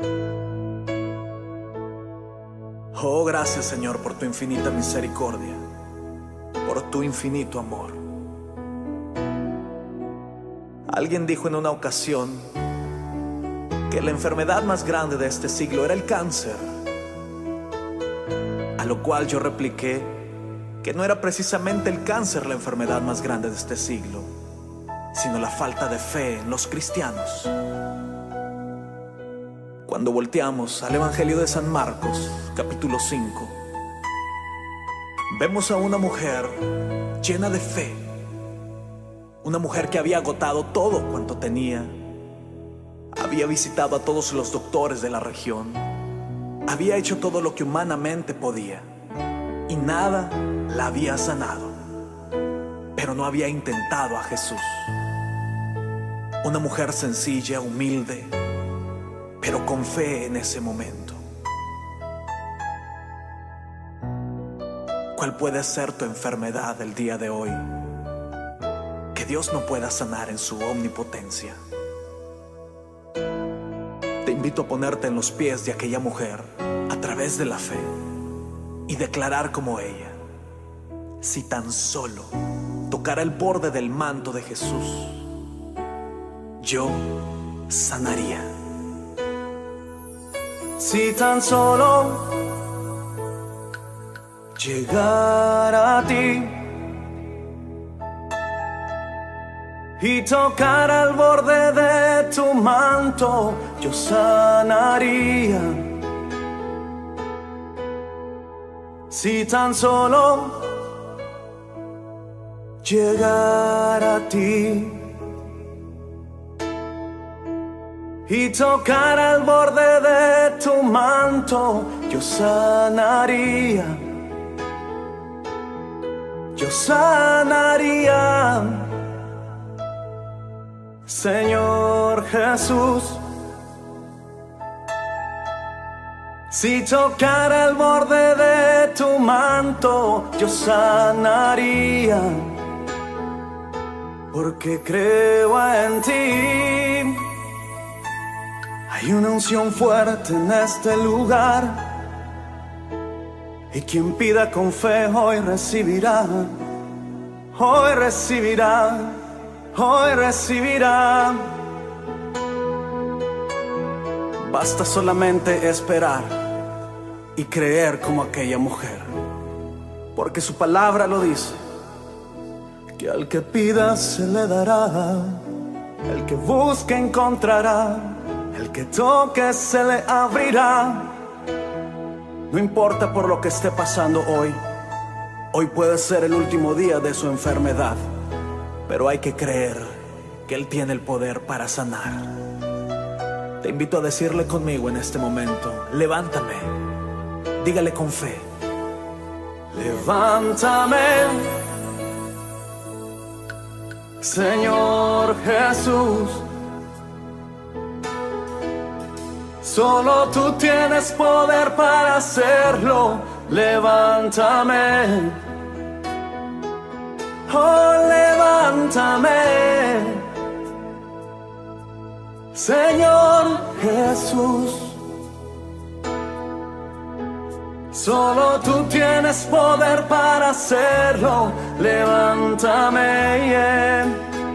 Oh, gracias, Señor, por tu infinita misericordia, por tu infinito amor. Alguien dijo en una ocasión que la enfermedad más grande de este siglo era el cáncer, a lo cual yo repliqué que no era precisamente el cáncer la enfermedad más grande de este siglo, sino la falta de fe en los cristianos. Cuando volteamos al Evangelio de San Marcos, capítulo 5, vemos a una mujer llena de fe, una mujer que había agotado todo cuanto tenía, había visitado a todos los doctores de la región, había hecho todo lo que humanamente podía y nada la había sanado, pero no había intentado a Jesús. Una mujer sencilla, humilde, pero con fe en ese momento. ¿Cuál puede ser tu enfermedad el día de hoy que Dios no pueda sanar en su omnipotencia? Te invito a ponerte en los pies de aquella mujer a través de la fe y declarar como ella: si tan solo tocara el borde del manto de Jesús, yo sanaría. Si tan solo llegara a ti y tocara el borde de tu manto, yo sanaría. Si tan solo llegara a ti y tocara el borde de tu manto, yo sanaría. Yo sanaría. Señor Jesús, si tocara el borde de tu manto, yo sanaría, porque creo en ti. Hay una unción fuerte en este lugar, y quien pida con fe hoy recibirá, hoy recibirá, hoy recibirá. Basta solamente esperar y creer como aquella mujer, porque su palabra lo dice, que al que pida se le dará, el que busque encontrará, el que toque se le abrirá. No importa por lo que esté pasando hoy, hoy puede ser el último día de su enfermedad, pero hay que creer que Él tiene el poder para sanar. Te invito a decirle conmigo en este momento: levántame. Dígale con fe: levántame, Señor Jesús. Solo tú tienes poder para hacerlo. Levántame, oh, levántame, Señor Jesús. Solo tú tienes poder para hacerlo. Levántame, yeah.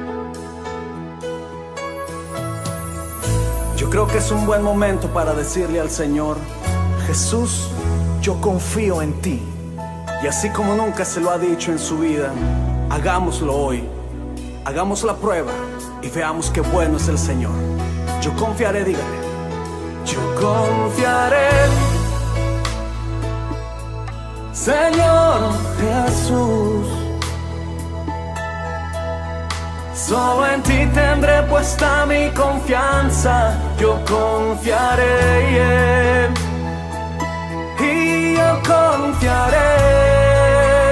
Yo creo que es un buen momento para decirle al Señor: Jesús, yo confío en ti. Y así como nunca se lo ha dicho en su vida, hagámoslo hoy. Hagamos la prueba y veamos qué bueno es el Señor. Yo confiaré, dígale. Yo confiaré, Señor Jesús. Solo en ti tendré puesta mi confianza. Yo confiaré, yeah. Y yo confiaré,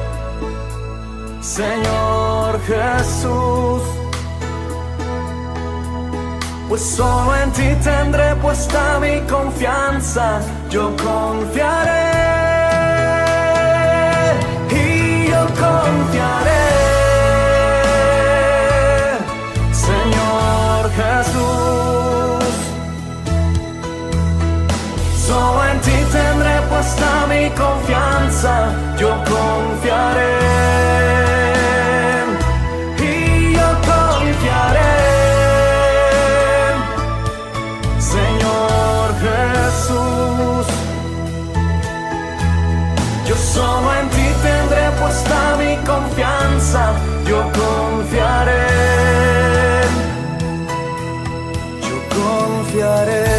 Señor Jesús. Pues solo en ti tendré puesta mi confianza. Yo confiaré y yo confiaré, Señor Jesús. puesta mi confianza, yo confiaré. Y yo confiaré, Señor Jesús. Yo solo en ti tendré puesta mi confianza, yo confiaré. Yo confiaré.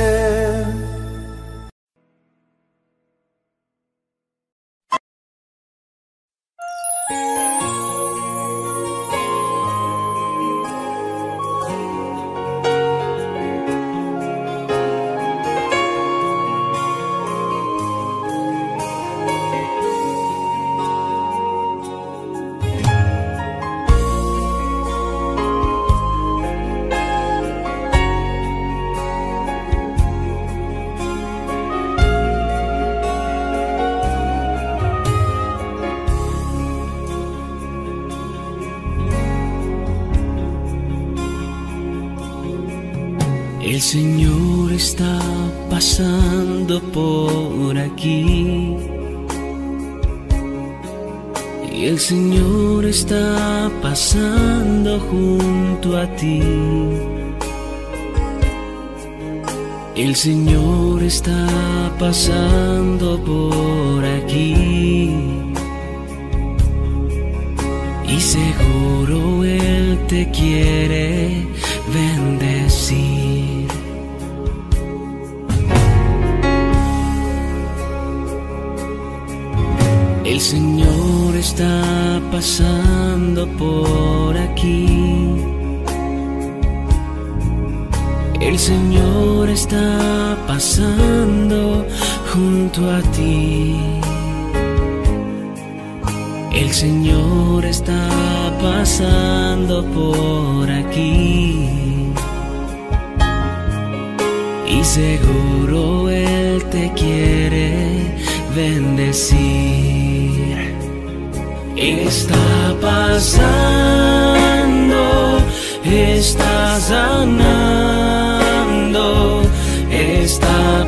El Señor está pasando por aquí y el Señor está pasando junto a ti. El Señor está pasando por aquí y seguro Él te quiere bendecir. El Señor está pasando por aquí. El Señor está pasando junto a ti. El Señor está pasando por aquí y seguro Él te quiere bendecir. Está pasando, está sanando, está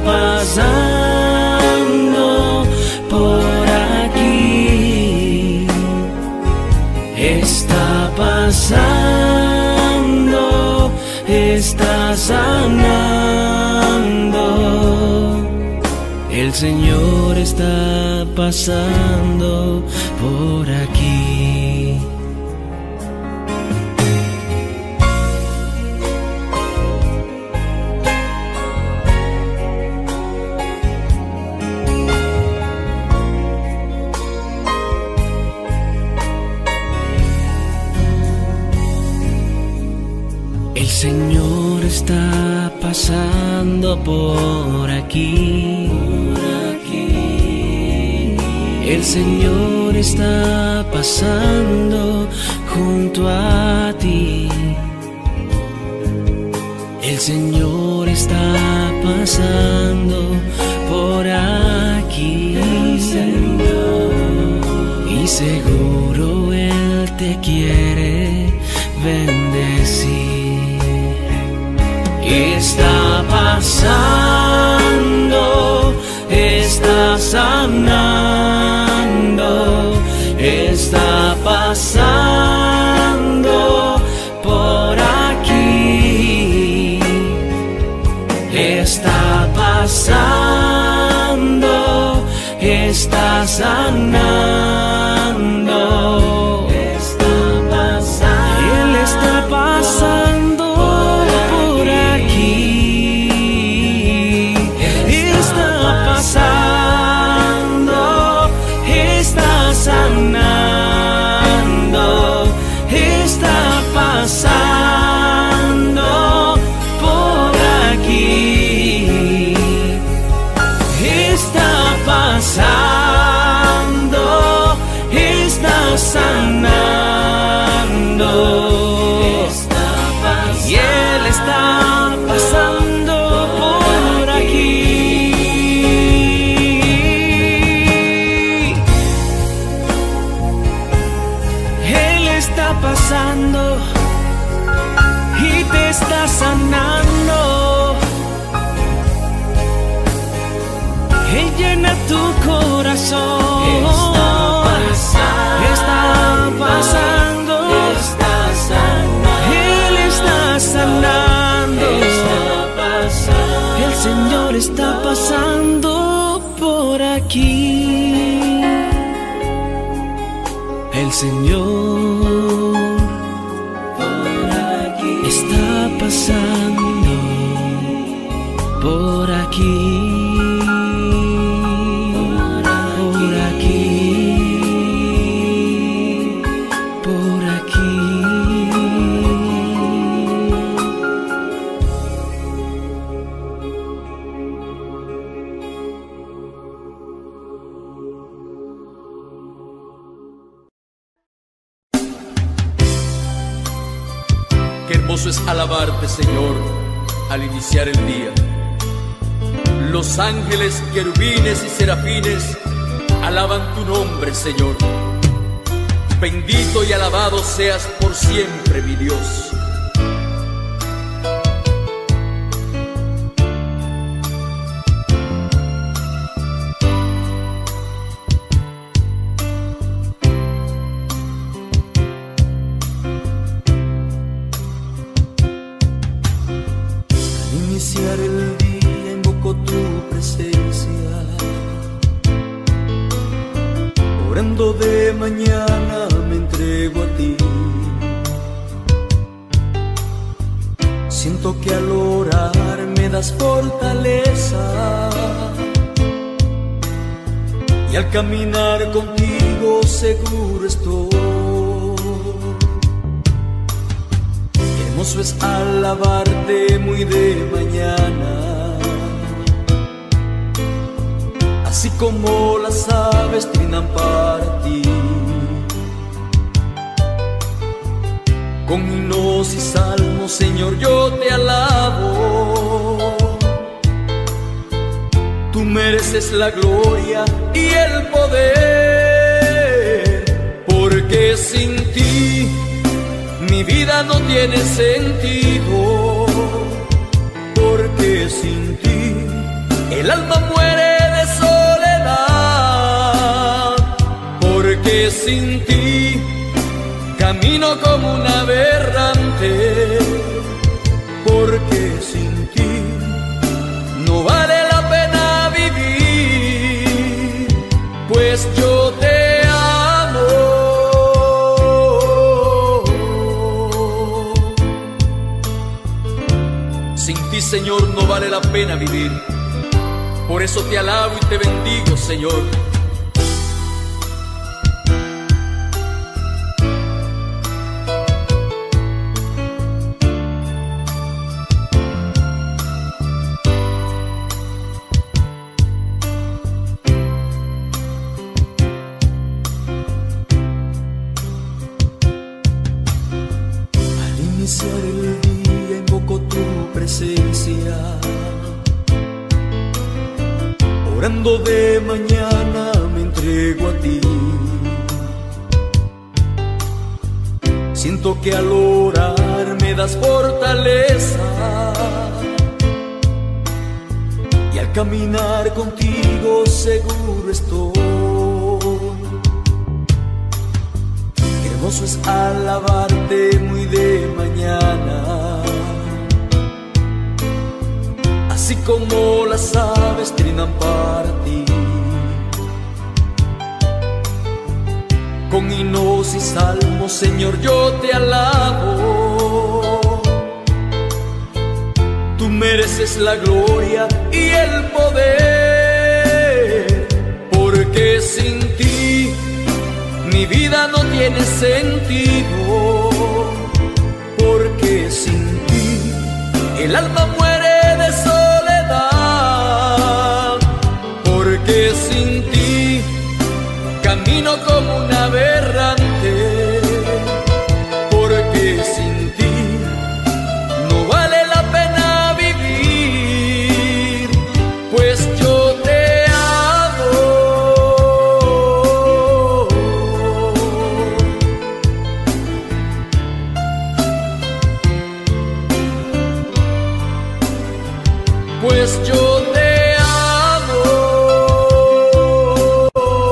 pasando por aquí. Está pasando, está sanando. El Señor está pasando por aquí. El Señor está pasando por aquí. El Señor está pasando junto a ti. El Señor está pasando por aquí. Y seguro Él te quiere bendecir. Está pasando, está sanando, está pasando por aquí. Está pasando, está sanando, está pasando. Él está pasando por aquí. Está pasando, está sanando, está pasando por aquí. Está pasando, pasó. Está pasando. Él está sanando. El Señor está pasando por aquí. El Señor está pasando por aquí. Qué hermoso es alabarte, Señor, al iniciar el día. Los ángeles, querubines y serafines alaban tu nombre, Señor. Bendito y alabado seas por siempre, mi Dios. Iniciar el día invoco tu presencia, orando de mañana me entrego a ti. Siento que al orar me das fortaleza, y al caminar contigo seguro estoy. Hermoso es alabarte muy de mañana, así como las aves trinan para ti. Con himnos y salmos, Señor, yo te alabo. Tú mereces la gloria y el poder, porque sin ti mi vida no tiene sentido, porque sin ti el alma muere de soledad, porque sin ti camino como un aberrante, porque sin ti no vale la pena vivir, pues yo te Señor, no vale la pena vivir. Por eso te alabo y te bendigo, Señor. Al iniciar el día invoco tu presencia, orando de mañana me entrego a ti. Siento que al orar me das fortaleza, y al caminar contigo seguro estoy. Qué hermoso es alabarte muy de mañana, así como las aves trinan para ti. Con himnos y salmos, Señor, yo te alabo. Tú mereces la gloria y el poder, porque sin ti mi vida no tiene sentido, porque sin ti el alma muere de soledad, porque sin ti camino como un aberrante, porque sin ti no vale la pena vivir, pues yo te amo. Pues yo te amo.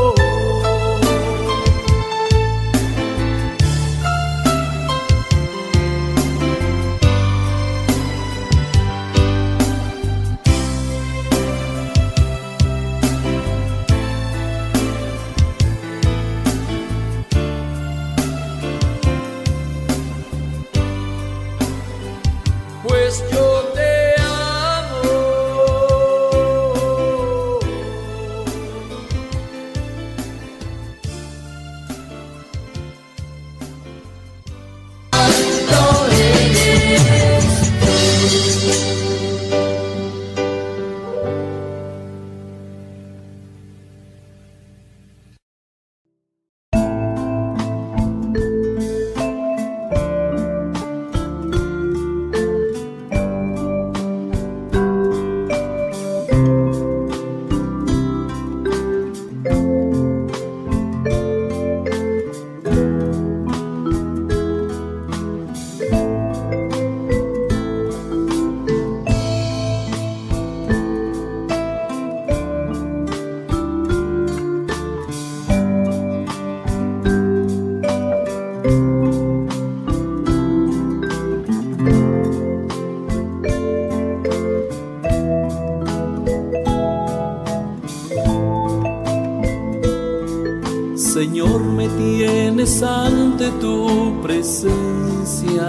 tienes ante tu presencia.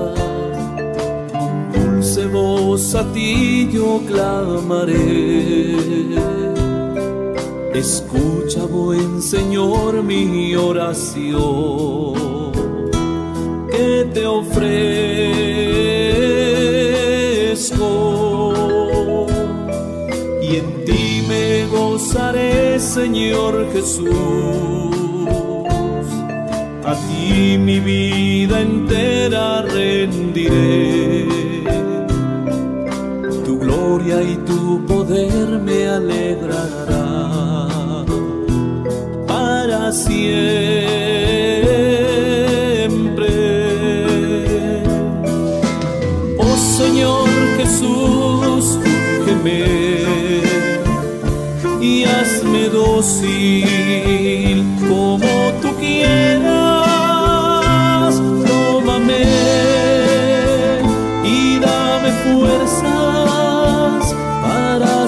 Dulce voz, a ti yo clamaré. Escucha, buen Señor, mi oración que te ofrezco, y en ti me gozaré, Señor Jesús. A ti mi vida entera rendiré. Tu gloria y tu poder me alegrará para siempre. Oh Señor Jesús, úngeme y hazme dócil como tú quieras. Tómame y dame fuerzas para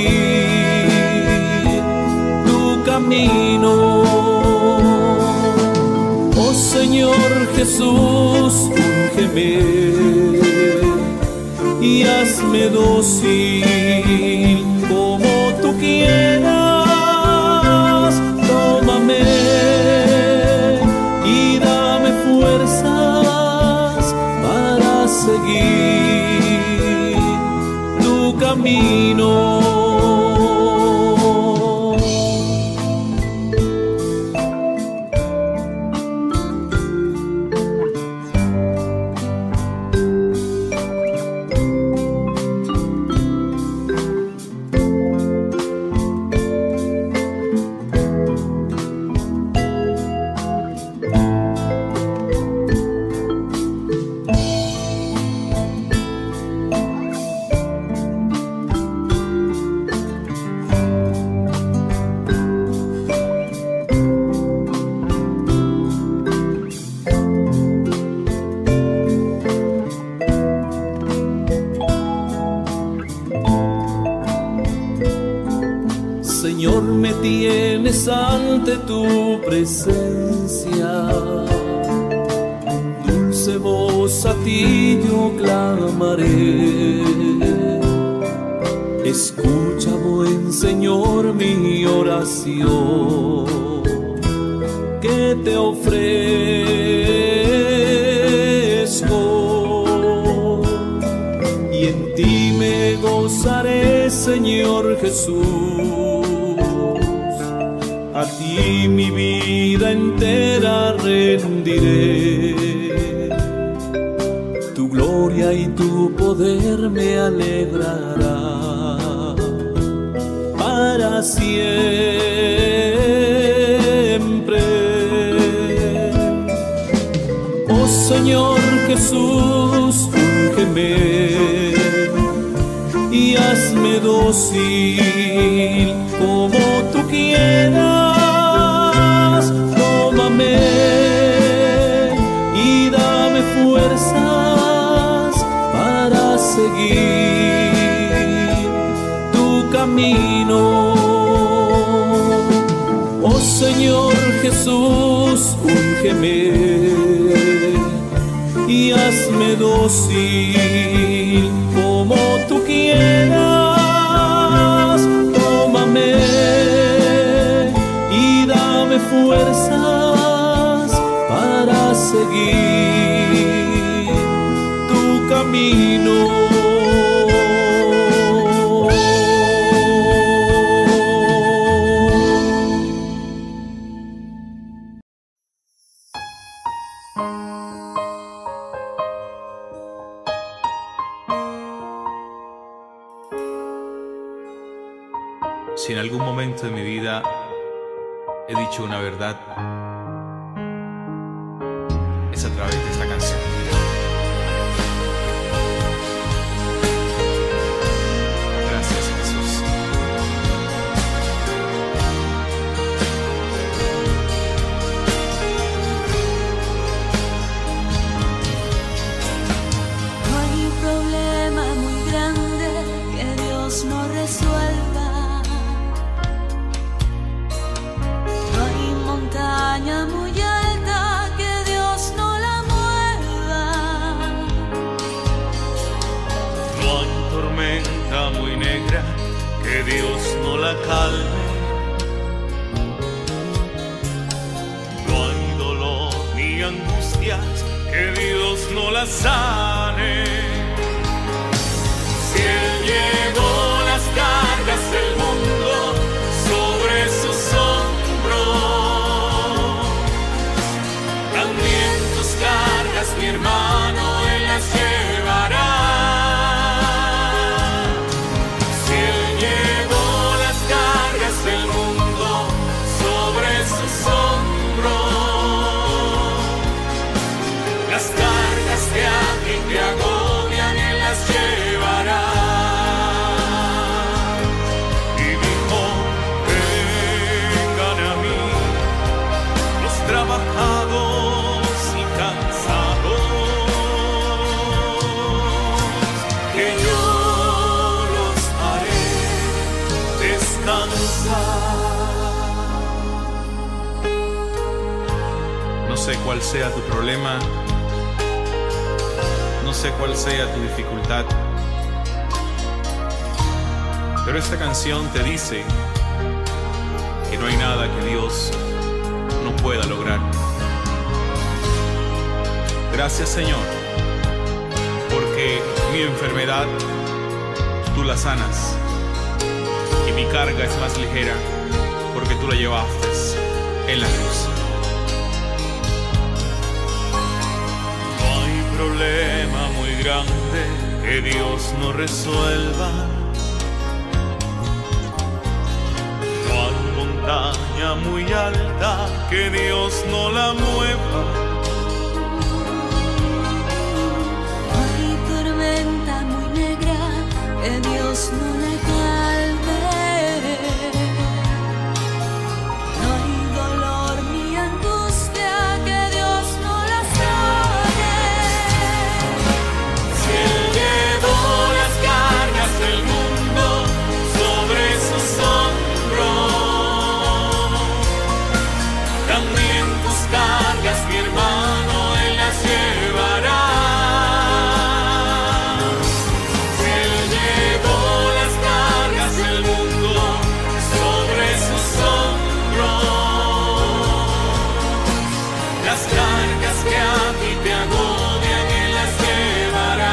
seguir tu camino. Oh Señor Jesús, úngeme y hazme dócil como tú quieras. Tómame y dame fuerzas para seguir tu camino. Señor, me tienes ante tu presencia. Dulce voz, a ti yo clamaré. Escucha, buen Señor, mi oración que te ofrezco, y en ti me gozaré, Señor Jesús. A ti mi vida entera rendiré. Tu gloria y tu poder me alegrará para siempre. Oh Señor Jesús, úngeme y hazme dócil como tú quieras. Tómame y dame fuerzas para seguir tu camino. Oh Señor Jesús, úngeme y hazme dócil como tú quieras. Tómame y dame fuerzas para seguir tu camino. Si en algún momento de mi vida he dicho una verdad, es a través de esta canción. Gracias, Jesús. No hay problema muy grande que Dios no resuelva. No hay montaña que Dios no la calme. No hay dolor ni angustias que Dios no la sane. Si Él llevó las cargas del mundo sobre sus hombros, también tus cargas, mi hermano, Él las llevará. Si Él llevó las cargas del mundo sobre sus hombros, las cargas que a ti te agobian, Él las llevará. Y dijo, vengan a mí, los trabajados y cansados, que yo los haré descansar. No sé cuál sea tu problema, no sé cuál sea tu dificultad, pero esta canción te dice que no hay nada que Dios no pueda lograr. Gracias, Señor, porque mi enfermedad tú la sanas y mi carga es más ligera porque tú la llevaste en la cruz. Problema muy grande que Dios no resuelva. No hay montaña muy alta que Dios no la mueva. No hay tormenta muy negra que Dios no la calme. No hay dolor ni angustia que Dios no la sane. Del mundo sobre sus hombros, también tus cargas, mi hermano, Él las llevará. Si Él llevó las cargas del mundo sobre sus hombros, las cargas que a ti te agobian, Él las llevará.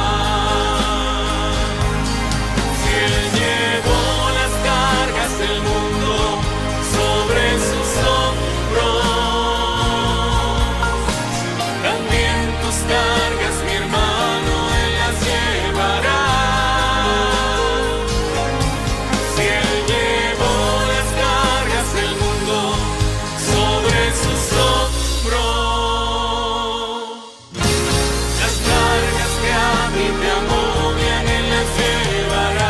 El mundo sobre sus hombros, también tus cargas, mi hermano, Él las llevará. Si Él llevó las cargas del mundo sobre sus hombros, las cargas que a mí te agobian, Él las llevará.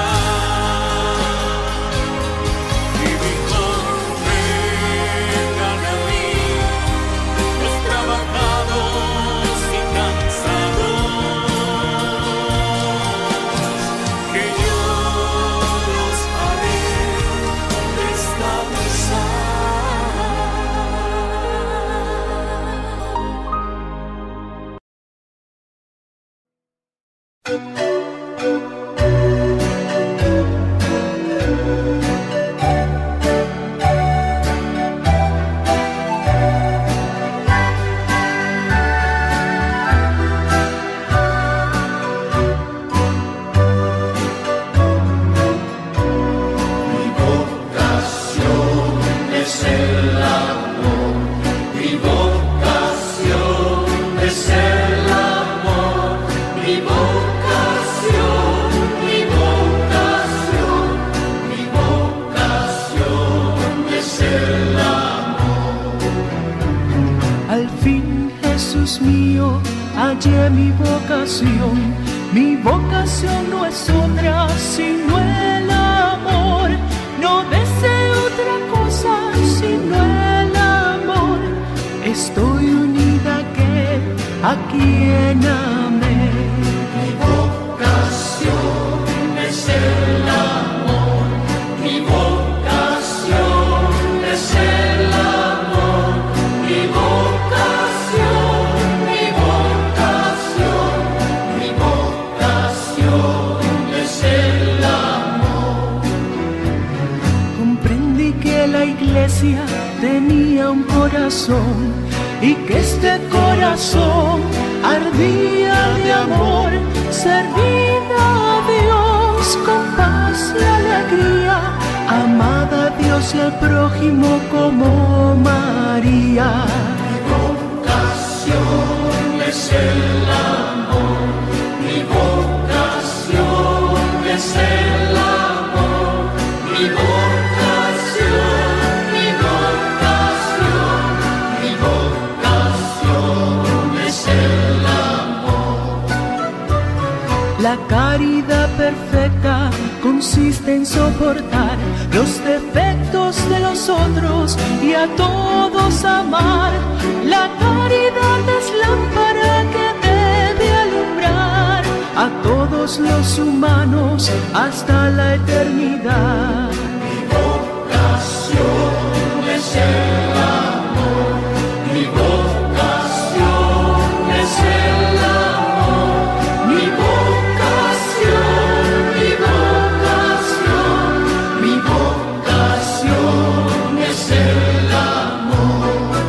Hallé mi vocación no es otra sino el amor, no deseo otra cosa sino el amor, estoy unida a quien amé. Mi vocación es el amor, mi vocación es el amor, mi vocación, mi vocación, mi vocación es el amor. iglesia tenía un corazón y que este corazón ardía de amor, servida a Dios con paz y alegría, amada a Dios y al prójimo como María. Mi vocación es el amor, mi vocación es el amor, mi vocación, mi vocación, mi vocación es el amor. La caridad perfecta consiste en soportar los defectos de los otros y a todos amar. La caridad es lámpara que debe alumbrar a todos los humanos hasta la eternidad. Mi vocación es el amor, mi vocación es el amor, mi vocación, mi vocación, mi vocación es el amor.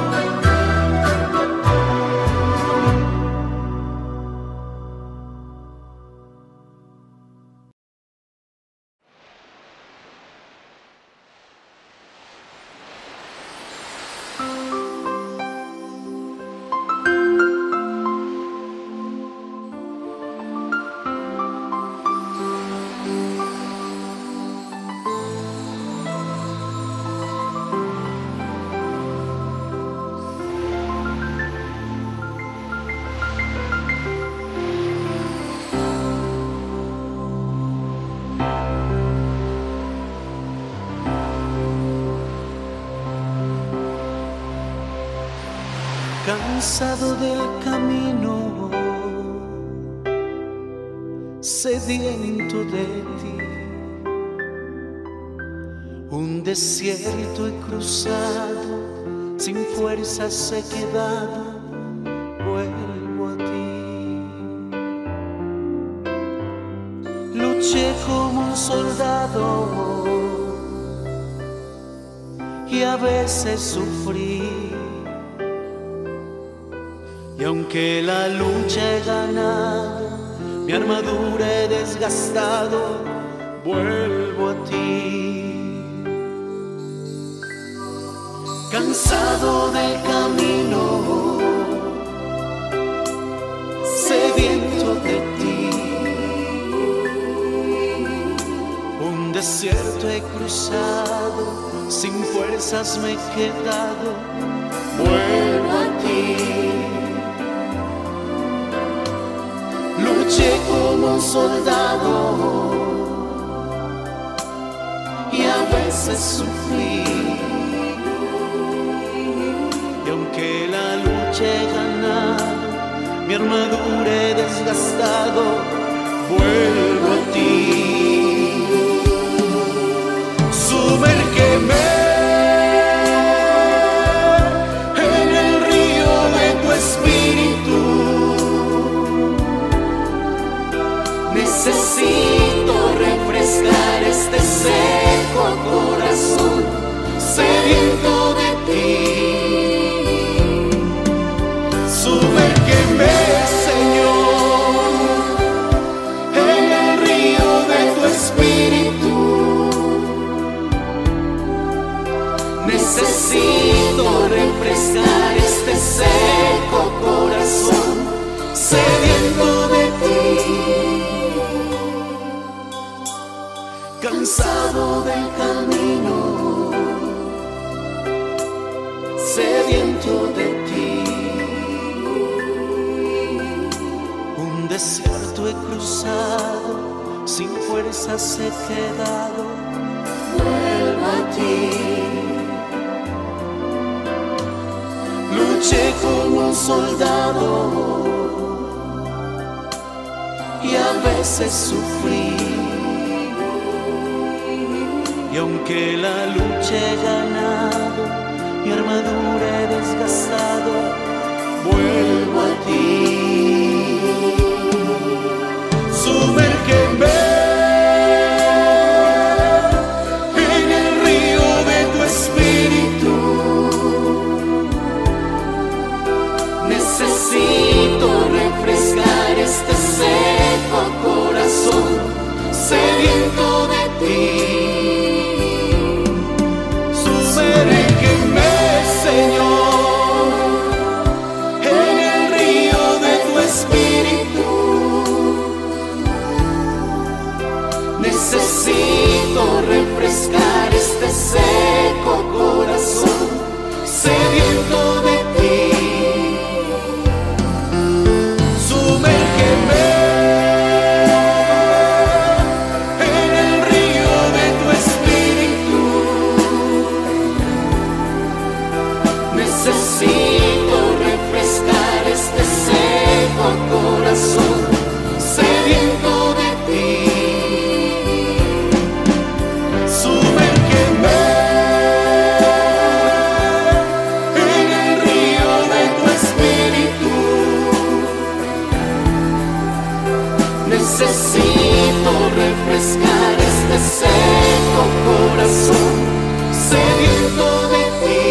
Cansado del camino, sediento de ti, un desierto he cruzado, sin fuerzas he quedado, vuelvo a ti. Luché como un soldado y a veces sufrí. Y aunque la lucha he ganado, mi armadura he desgastado, vuelvo a ti. Cansado del camino, sediento de ti, un desierto he cruzado, sin fuerzas me he quedado, vuelvo a ti. Luché como un soldado y a veces sufrí. Y aunque la lucha he ganado, mi armadura he desgastado, vuelvo a ti. Sumérgeme en el río de tu espíritu. Necesito refrescar este seco corazón sediento de ti. Sumérgeme, Señor, en el río de tu espíritu. Necesito refrescar este seco corazón sediento de ti. Cansado del camino, sediento de ti, un desierto he cruzado, sin fuerzas he quedado, vuelvo a ti. Luché como un soldado y a veces sufrí. Y aunque la lucha he ganado, mi armadura he desgastado, vuelvo a ti. Sumérgeme en el río de tu espíritu. ti. Sumérgeme, Señor, en el río de tu espíritu. Necesito refrescar este seco corazón sediento de ti. Sumérgeme en el río de tu espíritu. Necesito refrescar este seco corazón sediento de ti. Sumérgeme en el río de tu espíritu. Necesito refrescar este seco corazón sediento de ti.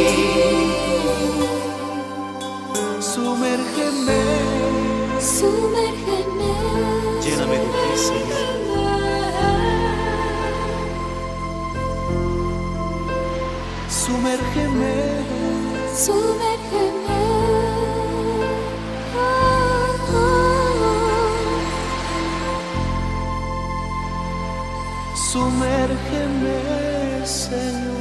Sumérgeme, Sumérgeme, Lléname de ti, Señor. sumérgeme, sumérgeme. sumérgeme, Señor.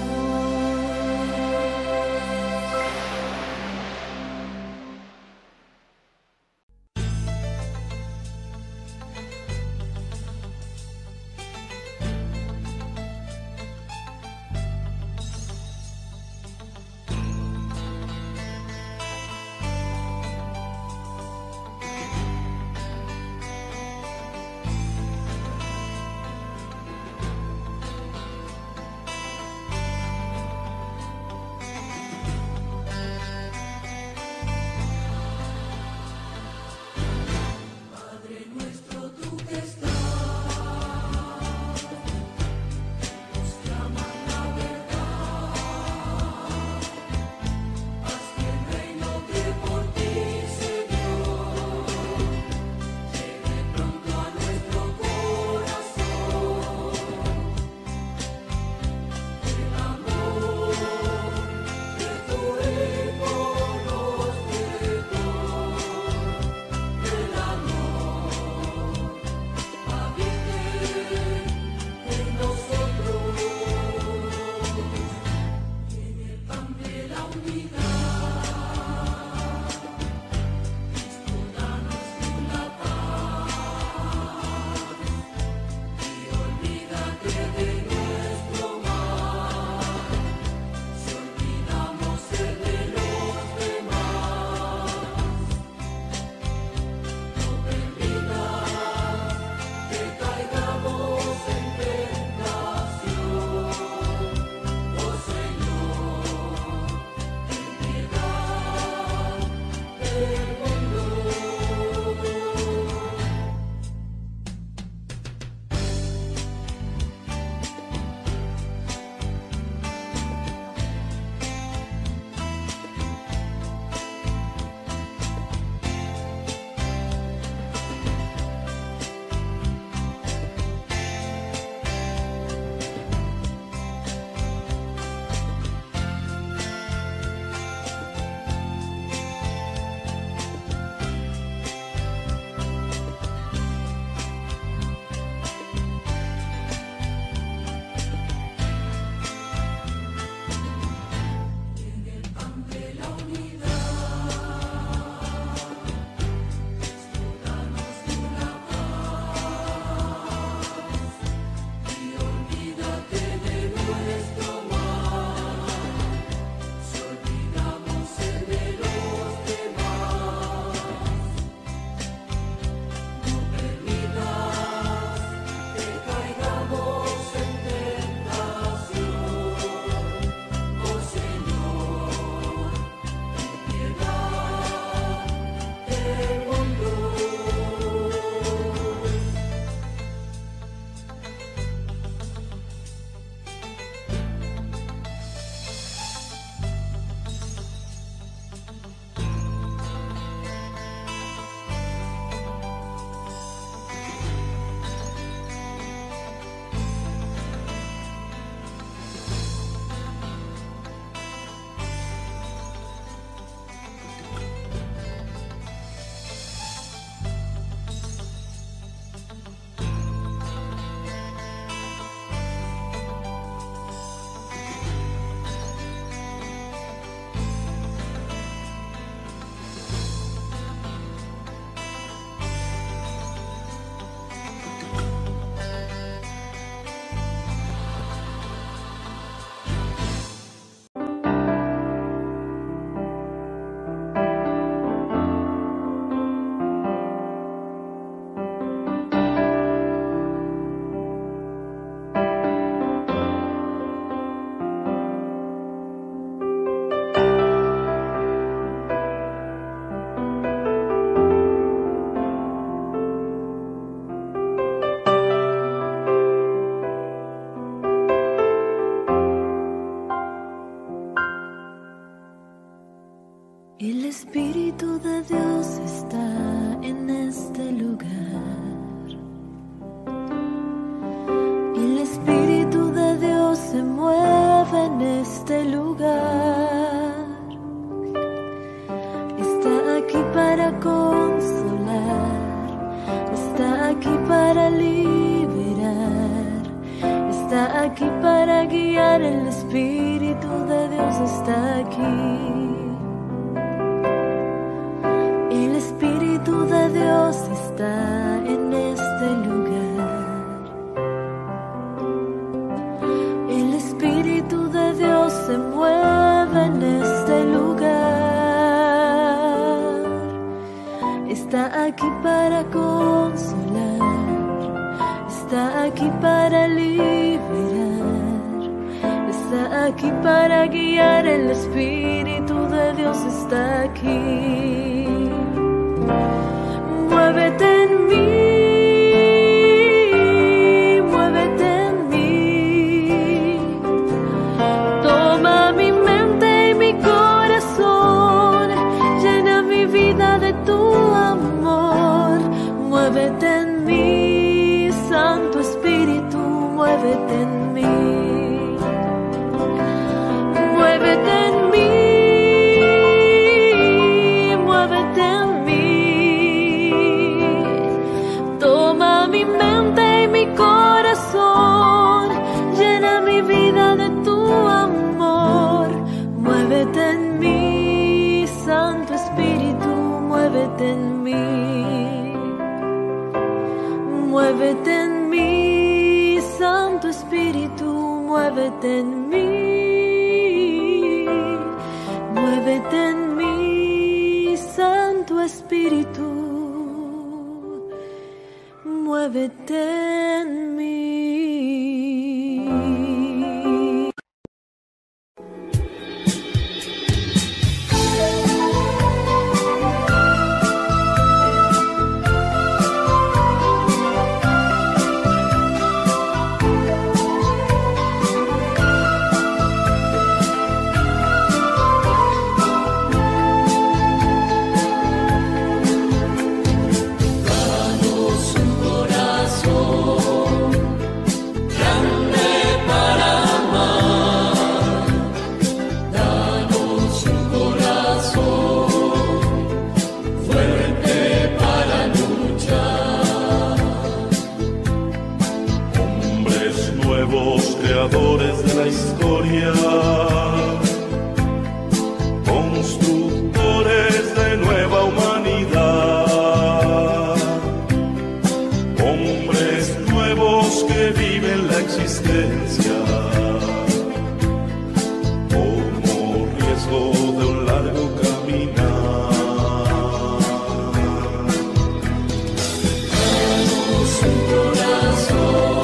aquí para guiar, el Espíritu de Dios está aquí. El Espíritu de Dios está en este lugar. El Espíritu de Dios se mueve en este lugar. Está aquí para consolar, está aquí para liberar, está aquí para guiar, el Espíritu de Dios está aquí. Muévete en mí, muévete en mí, toma mi mente y mi corazón, llena mi vida de tu amor. Muévete en mí, Santo Espíritu, muévete en mí, muévete en mí, muévete en mí, toma mi mente y mi corazón, llena mi vida de tu amor. Muévete en mí, Santo Espíritu, muévete en mí, muévete en mí, Santo Espíritu, muévete en mí, muévete en mí, Santo Espíritu, muévete en mí. Creadores de la historia, constructores de nueva humanidad, hombres nuevos que viven la existencia como riesgo de un largo caminar. Danos un corazón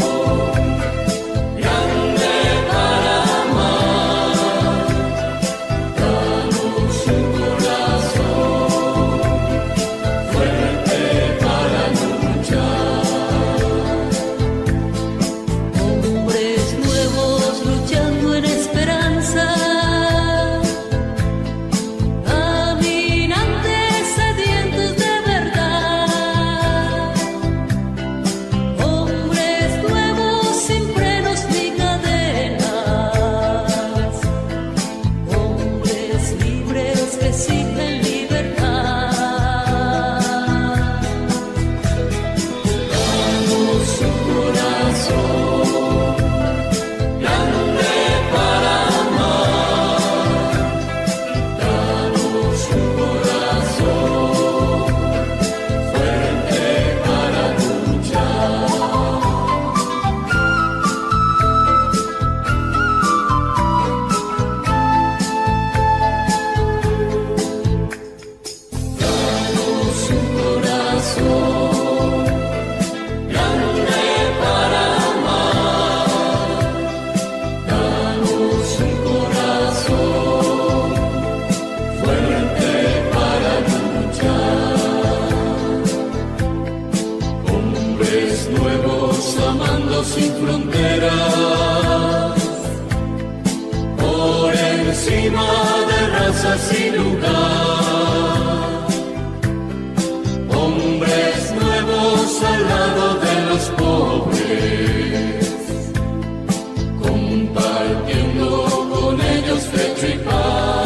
sin fronteras, por encima de razas y lugar, hombres nuevos al lado de los pobres, compartiendo con ellos pecho y pan.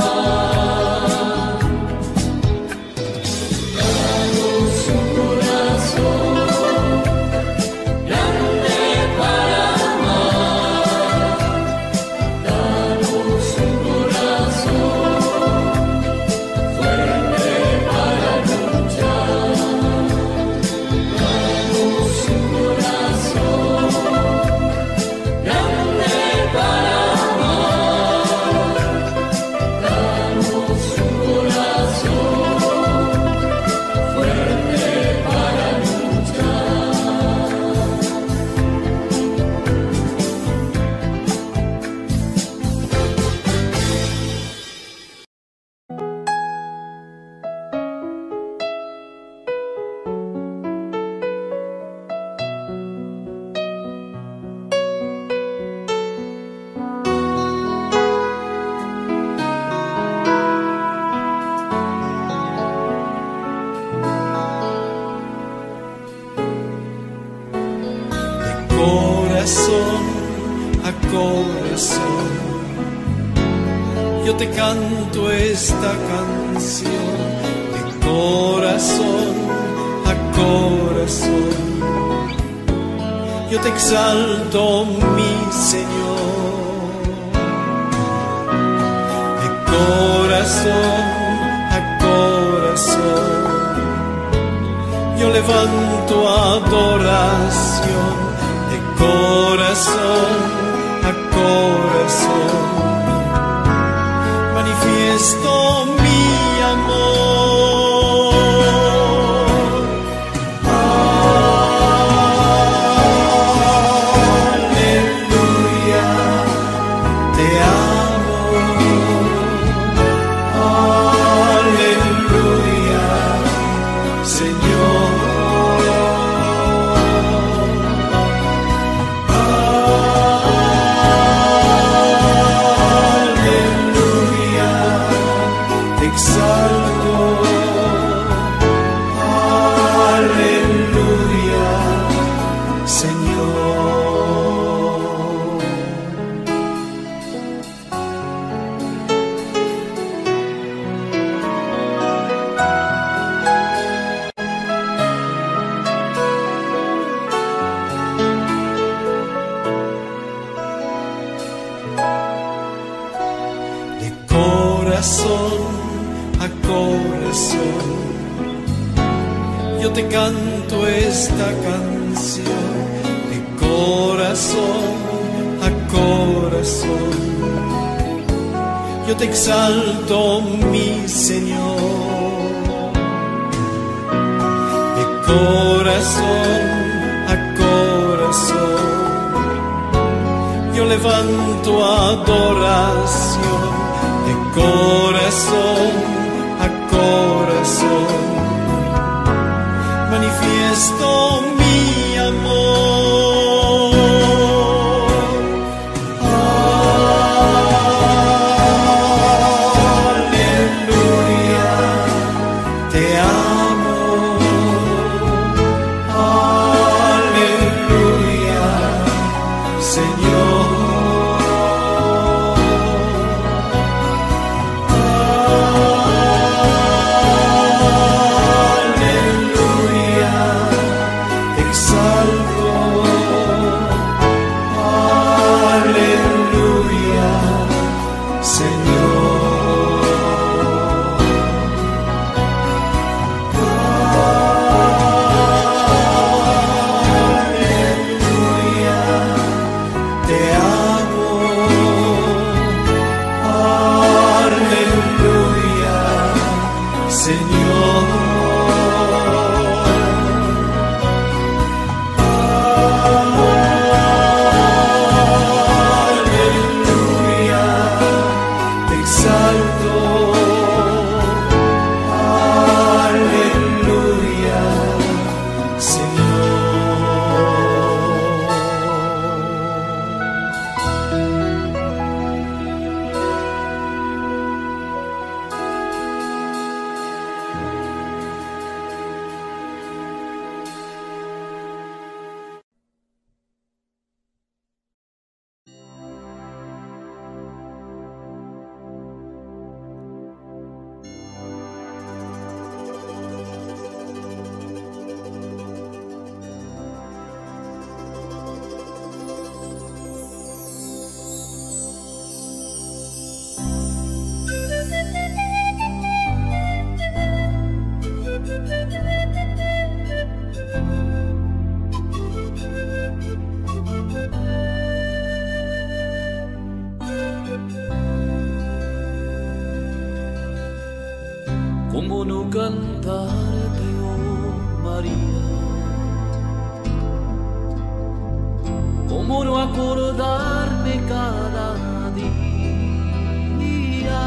Danos un corazón grande para amar. corazón. Yo te canto esta canción de corazón a corazón. Yo te exalto, mi Señor, de corazón a corazón. Yo levanto adoración de corazón a corazón. Manifiesto mi amor. Aleluya, te amo. Aleluya, Señor. Yo te canto esta canción de corazón a corazón. Yo te exalto, mi Señor, de corazón a corazón. Yo levanto adoración de corazón a corazón. Manifiesto mi amor. Aleluya, te amo. Aleluya, Señor. ¿Cómo no cantarte, oh María? ¿Cómo no acordarme cada día?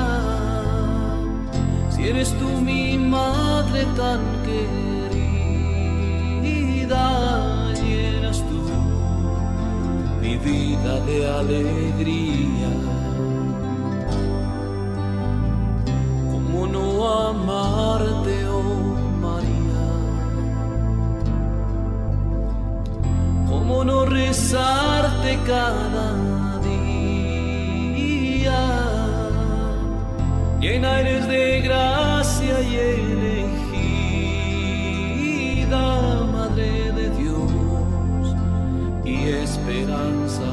Si eres tú mi madre tan querida, llenas tú mi vida de alegría. ¿Cómo no amarte, oh María? ¿Cómo no rezarte cada día? llena eres de gracia y elegida, Madre de Dios y esperanza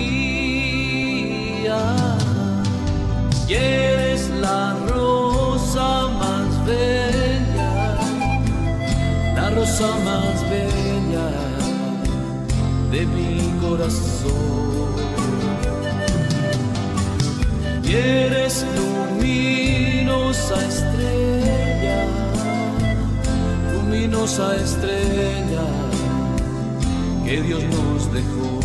mía. Y eres la rosa más bella, la rosa más bella de mi corazón. Y eres luminosa estrella, luminosa estrella que Dios nos dejó.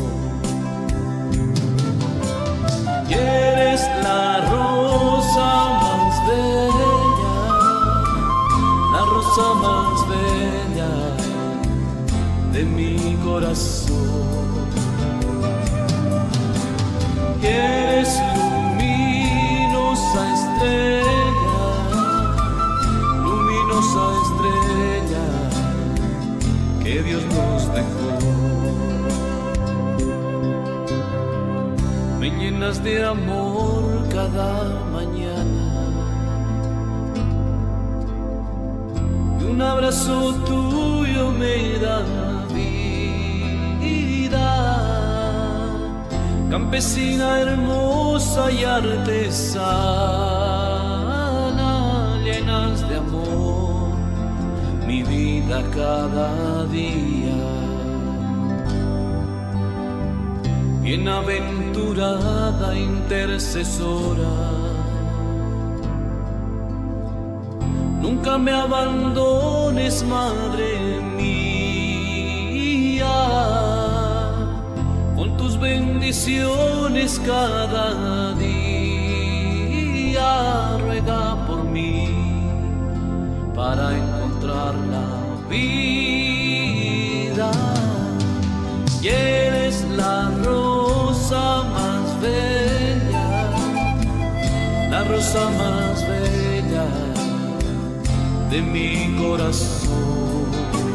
Y eres la rosa más bella, la rosa más bella de mi corazón. Y eres luminosa estrella, luminosa estrella que Dios nos dejó. Me llenas de amor cada mañana y un abrazo tuyo me da vida. Campesina hermosa y artesana, llenas de amor mi vida cada día. Bienaventurada intercesora, nunca me abandones, Madre mía. Con tus bendiciones cada día, ruega por mí para encontrar la vida. Y eres la rosa más bella, la rosa más bella de mi corazón.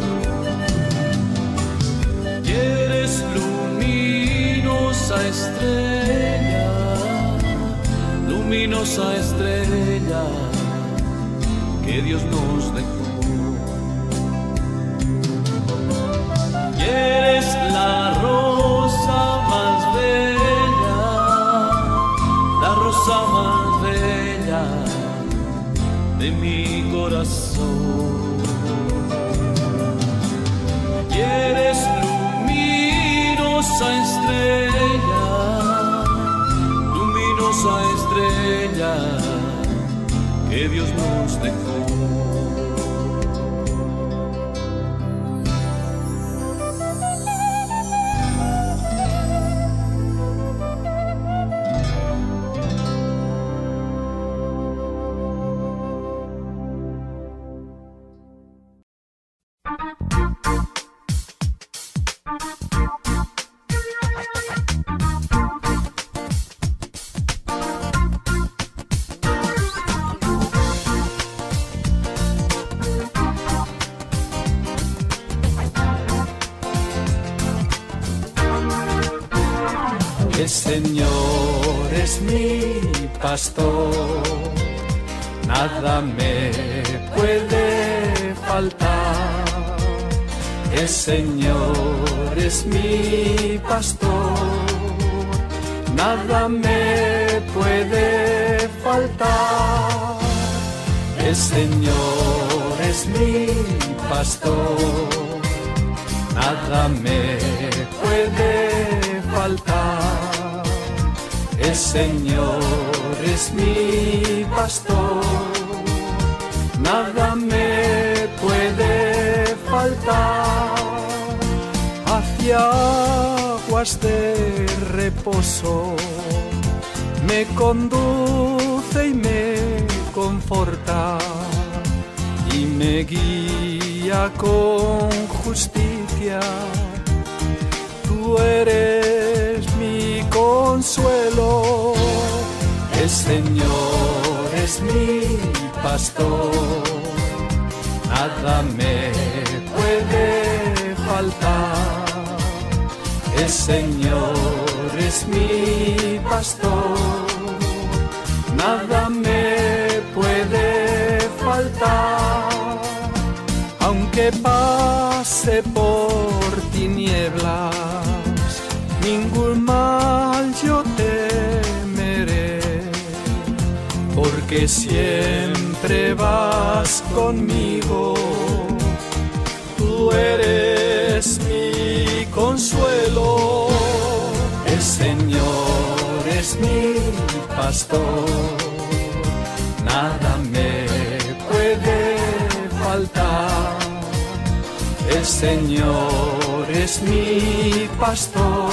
Y eres luminosa estrella, luminosa estrella que Dios nos dejó. Y eres la rosa más bella, la rosa más bella de mi corazón. Y eres luminosa estrella, luminosa estrella que Dios nos dejó. El Señor es mi pastor, nada me puede faltar. El Señor es mi pastor, nada me puede faltar. El Señor es mi pastor, nada me puede faltar. El Señor es mi pastor, nada me puede faltar. Hacia aguas de reposo me conduce y me conforta y me guía con justicia. Tú eres mi consuelo, el Señor es mi pastor, nada me puede faltar. El Señor es mi pastor, nada me que siempre vas conmigo. Tú eres mi consuelo, el Señor es mi pastor, nada me puede faltar. El Señor es mi pastor,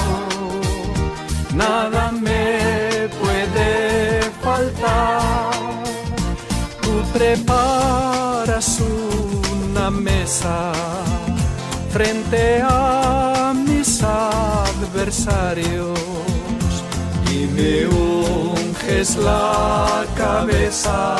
nada me puede faltar. Tú preparas una mesa frente a mis adversarios y me unges la cabeza,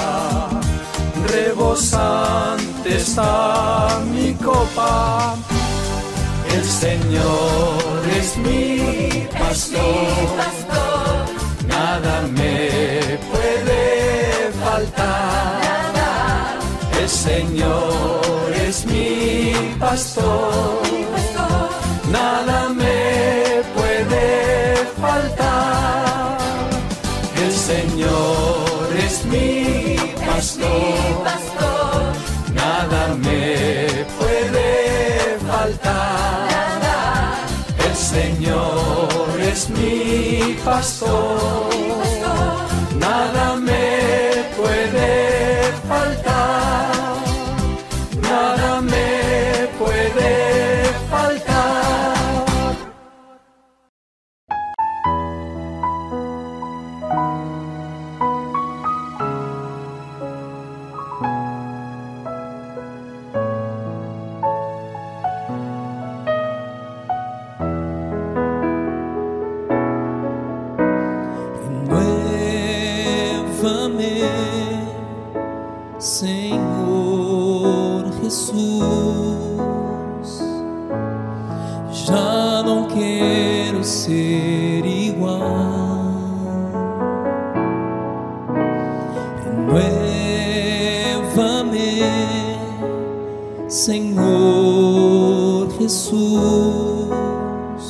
rebosante está mi copa. El Señor es mi pastor, nada me puede faltar. El Señor es mi pastor, nada me puede faltar. El Señor es mi pastor, nada me puede faltar. El Señor es mi pastor, nada me puede faltar, nada me puede faltar. Senhor Jesus, já não quero ser igual. Renueva-me, Senhor Jesus,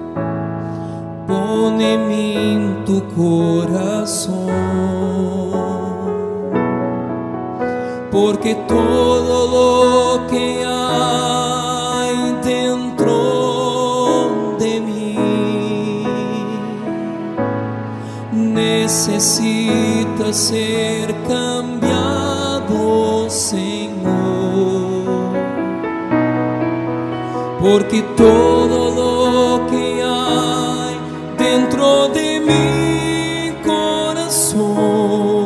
pon em mim tu coração, porque todo lo que hay dentro de mí necesita ser cambiado, Señor, porque todo lo que hay dentro de mi corazón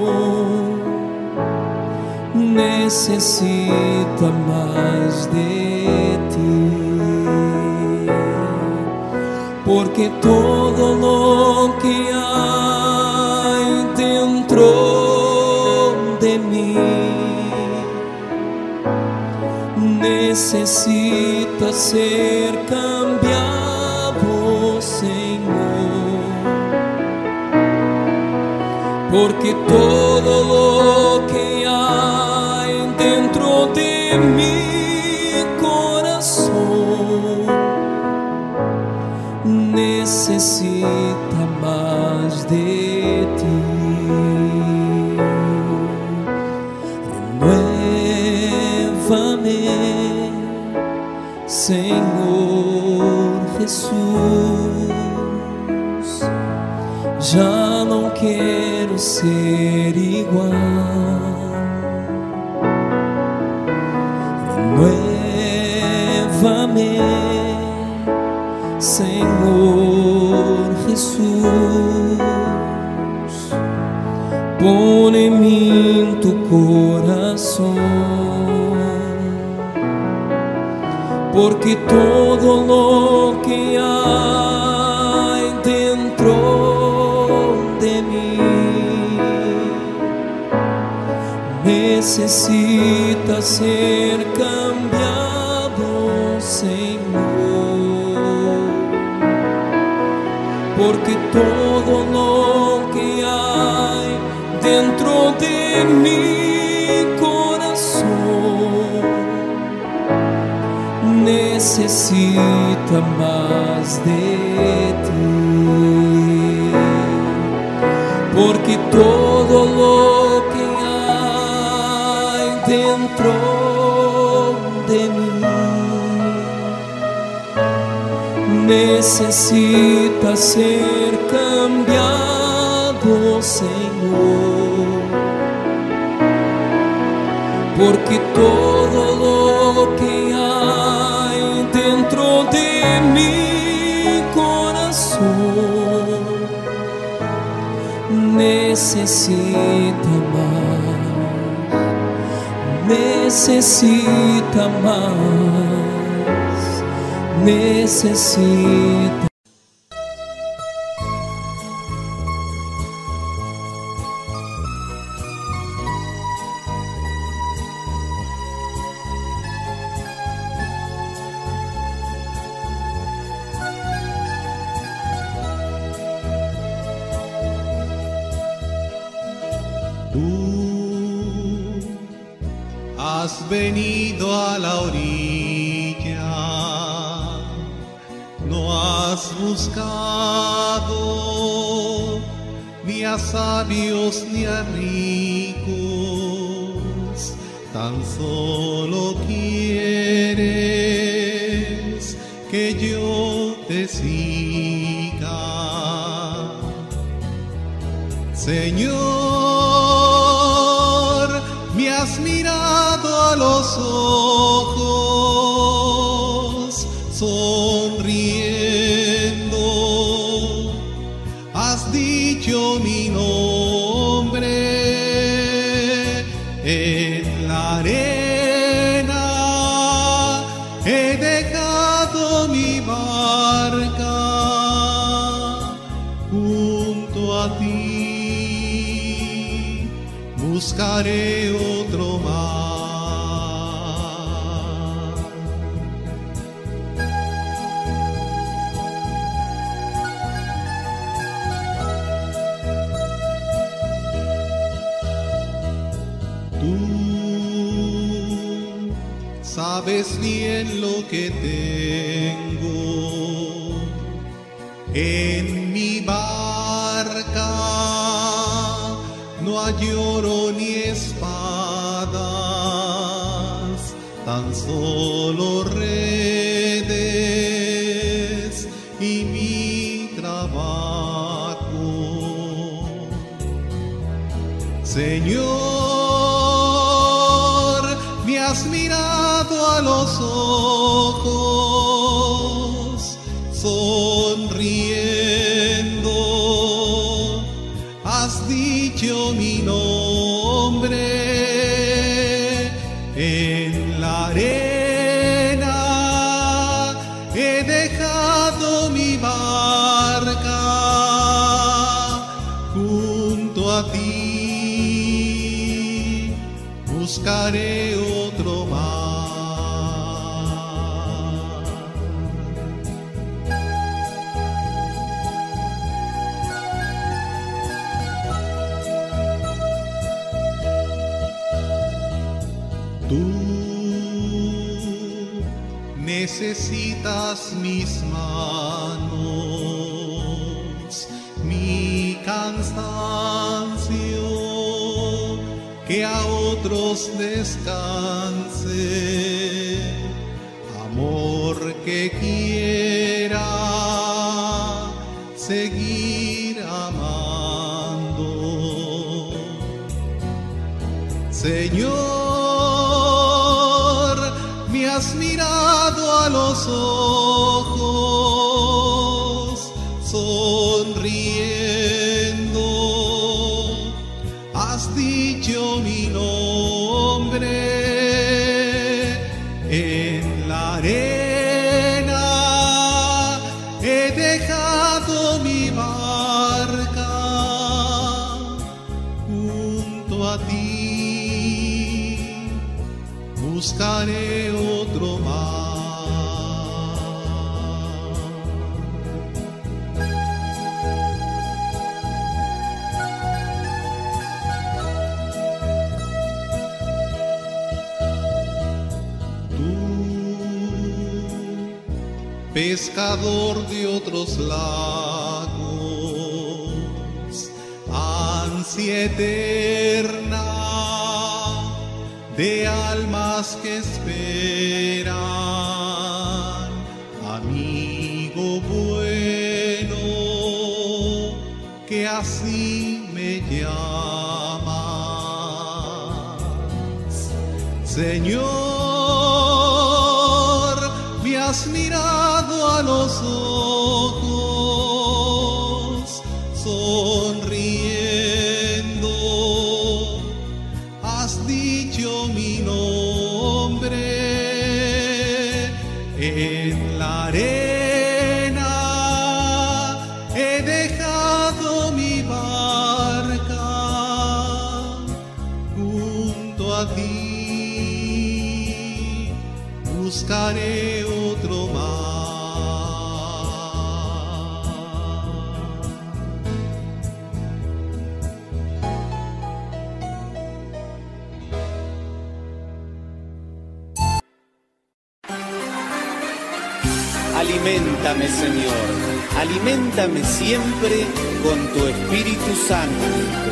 necesita más de ti, porque todo lo que hay dentro de mí necesita ser cambiado, Señor, porque todo lo que hay dentro de mi corazón necesita más de ti. Renuévame, Senhor Jesus, já não quero ser igual. Renuévame, Senhor Jesus, pon em mim tu coração, porque todo lo que hay dentro de mí necesita ser cambiado, Señor, porque todo lo que hay dentro de mi corazón necesita más de ti, porque todo lo que dentro de mí. Necesita ser cambiado, Señor, porque todo lo que hay dentro de mi corazón necesita más, necesita. Has venido a la orilla, no has buscado ni a sabios ni a ricos, tan solo quieres que yo te siga, Señor. Me has mirado a los ojos, sonriendo, has dicho mi nombre en la arena, he dejado mi barca junto a ti. Buscaré otro mar. Tú sabes bien lo que tengo en mi barca. No hay oro ni espadas, tan solo redes y mi trabajo. Señor, me has mirado a los ojos, sonriendo, has dicho mi nombre en la arena, he dejado mi barca junto a ti, buscaré otro mar. Tú necesitas mis manos, mi cansancio, que a otros descanse, amor que quiera seguir amando. Señor, me has mirado a los ojos, sonriendo, has dicho mi nombre en la arena, he dejado mi barca junto a ti. Buscaré otro mar. Tú, pescador de otros lagos, ansia eterna de almas que esperan, amigo bueno, que así me llamas. Señor, me has mirado a los ojos, sonriendo, has dicho mi nombre. En la arena he dejado mi barca, junto a ti buscaré otro mar. Aliméntame, Señor, aliméntame siempre con tu Espíritu Santo.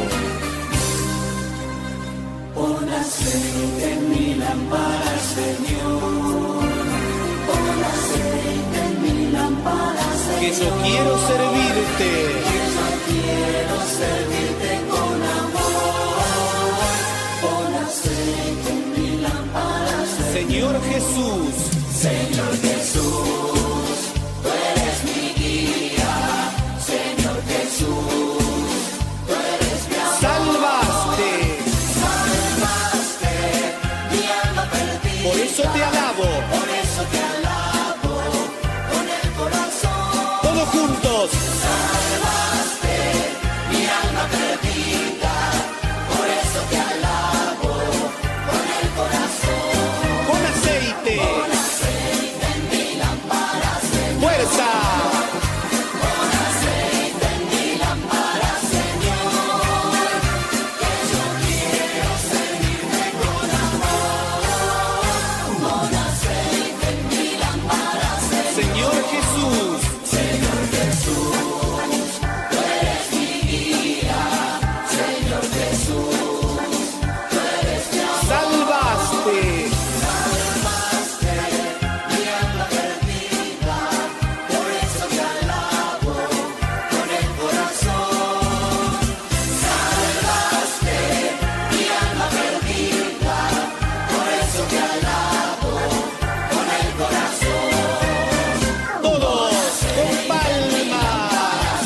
Pon aceite en mi lámpara, Señor. Pon aceite en mi lámpara, Señor. Que yo quiero servirte. Que yo quiero servirte con amor. Pon aceite en mi lámpara, Señor. Señor Jesús. Señor Jesús, tú eres mi guía. Señor Jesús, tú eres mi amor. Salvaste. Salvaste mi alma perdida. Por eso te alabo. Por eso te alabo con el corazón. Todos juntos. Salvaste mi alma perdida. Por eso te alabo con el corazón. Con aceite. Con aceite en mi lámpara, Señor. Fuerza. Con aceite en mi lámpara, Señor. Que yo quiero servirte con amor. Con aceite en mi lámpara, Señor Jesús. Señor Jesús, tú eres mi guía. Señor Jesús, tú eres mi amor. Salvaste. Salvaste mi alma perdida. Por eso te alabo con el corazón. Salvaste mi alma perdida. Por eso te alabo con el corazón. Todos con palmas.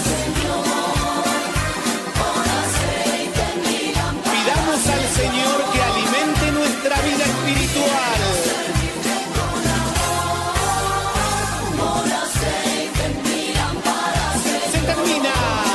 Pidamos al Señor que alimente nuestra vida espiritual. Se termina.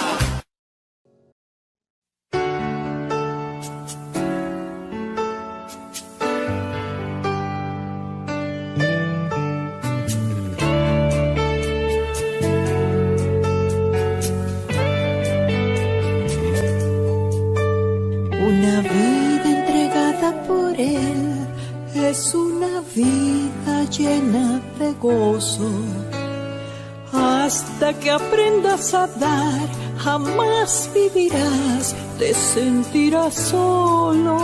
Una vida entregada por Él es una vida llena de gozo. Hasta que aprendas a dar, jamás vivirás, te sentirás solo.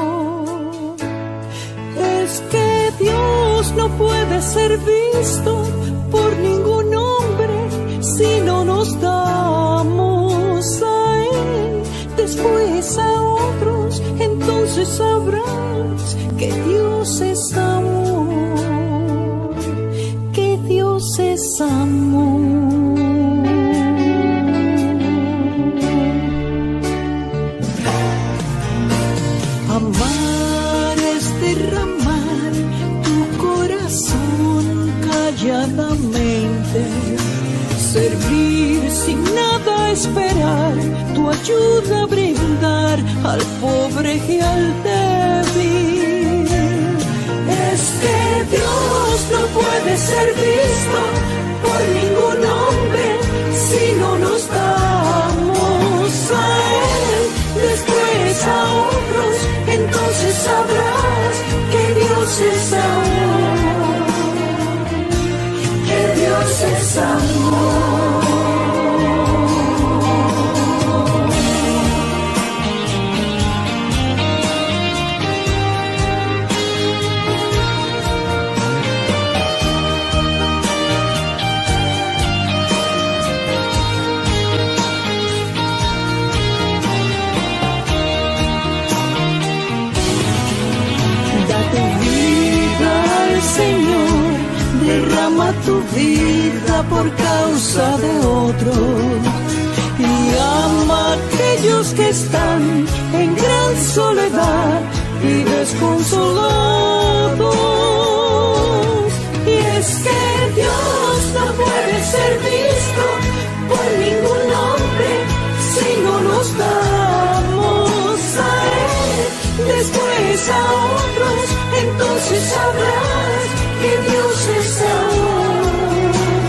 Es que Dios no puede ser visto por ningún hombre si no nos damos a Él. Después a otros, entonces sabrás que Dios es amor, que Dios es amor. Amar es derramar tu corazón calladamente, servir sin nada esperar, tu ayuda brindar al pobre y al débil. Es que Dios no puede ser visto por ningún hombre si no nos damos a Él. Después a otros, entonces sabrás que Dios es amor, que Dios es amor. derrama tu vida por causa de otro y ama a aquellos que están en gran soledad y desconsolados. Y es que Dios no puede ser visto por ningún hombre si no nos damos a Él, después a otros, entonces sabrás que Dios es amor.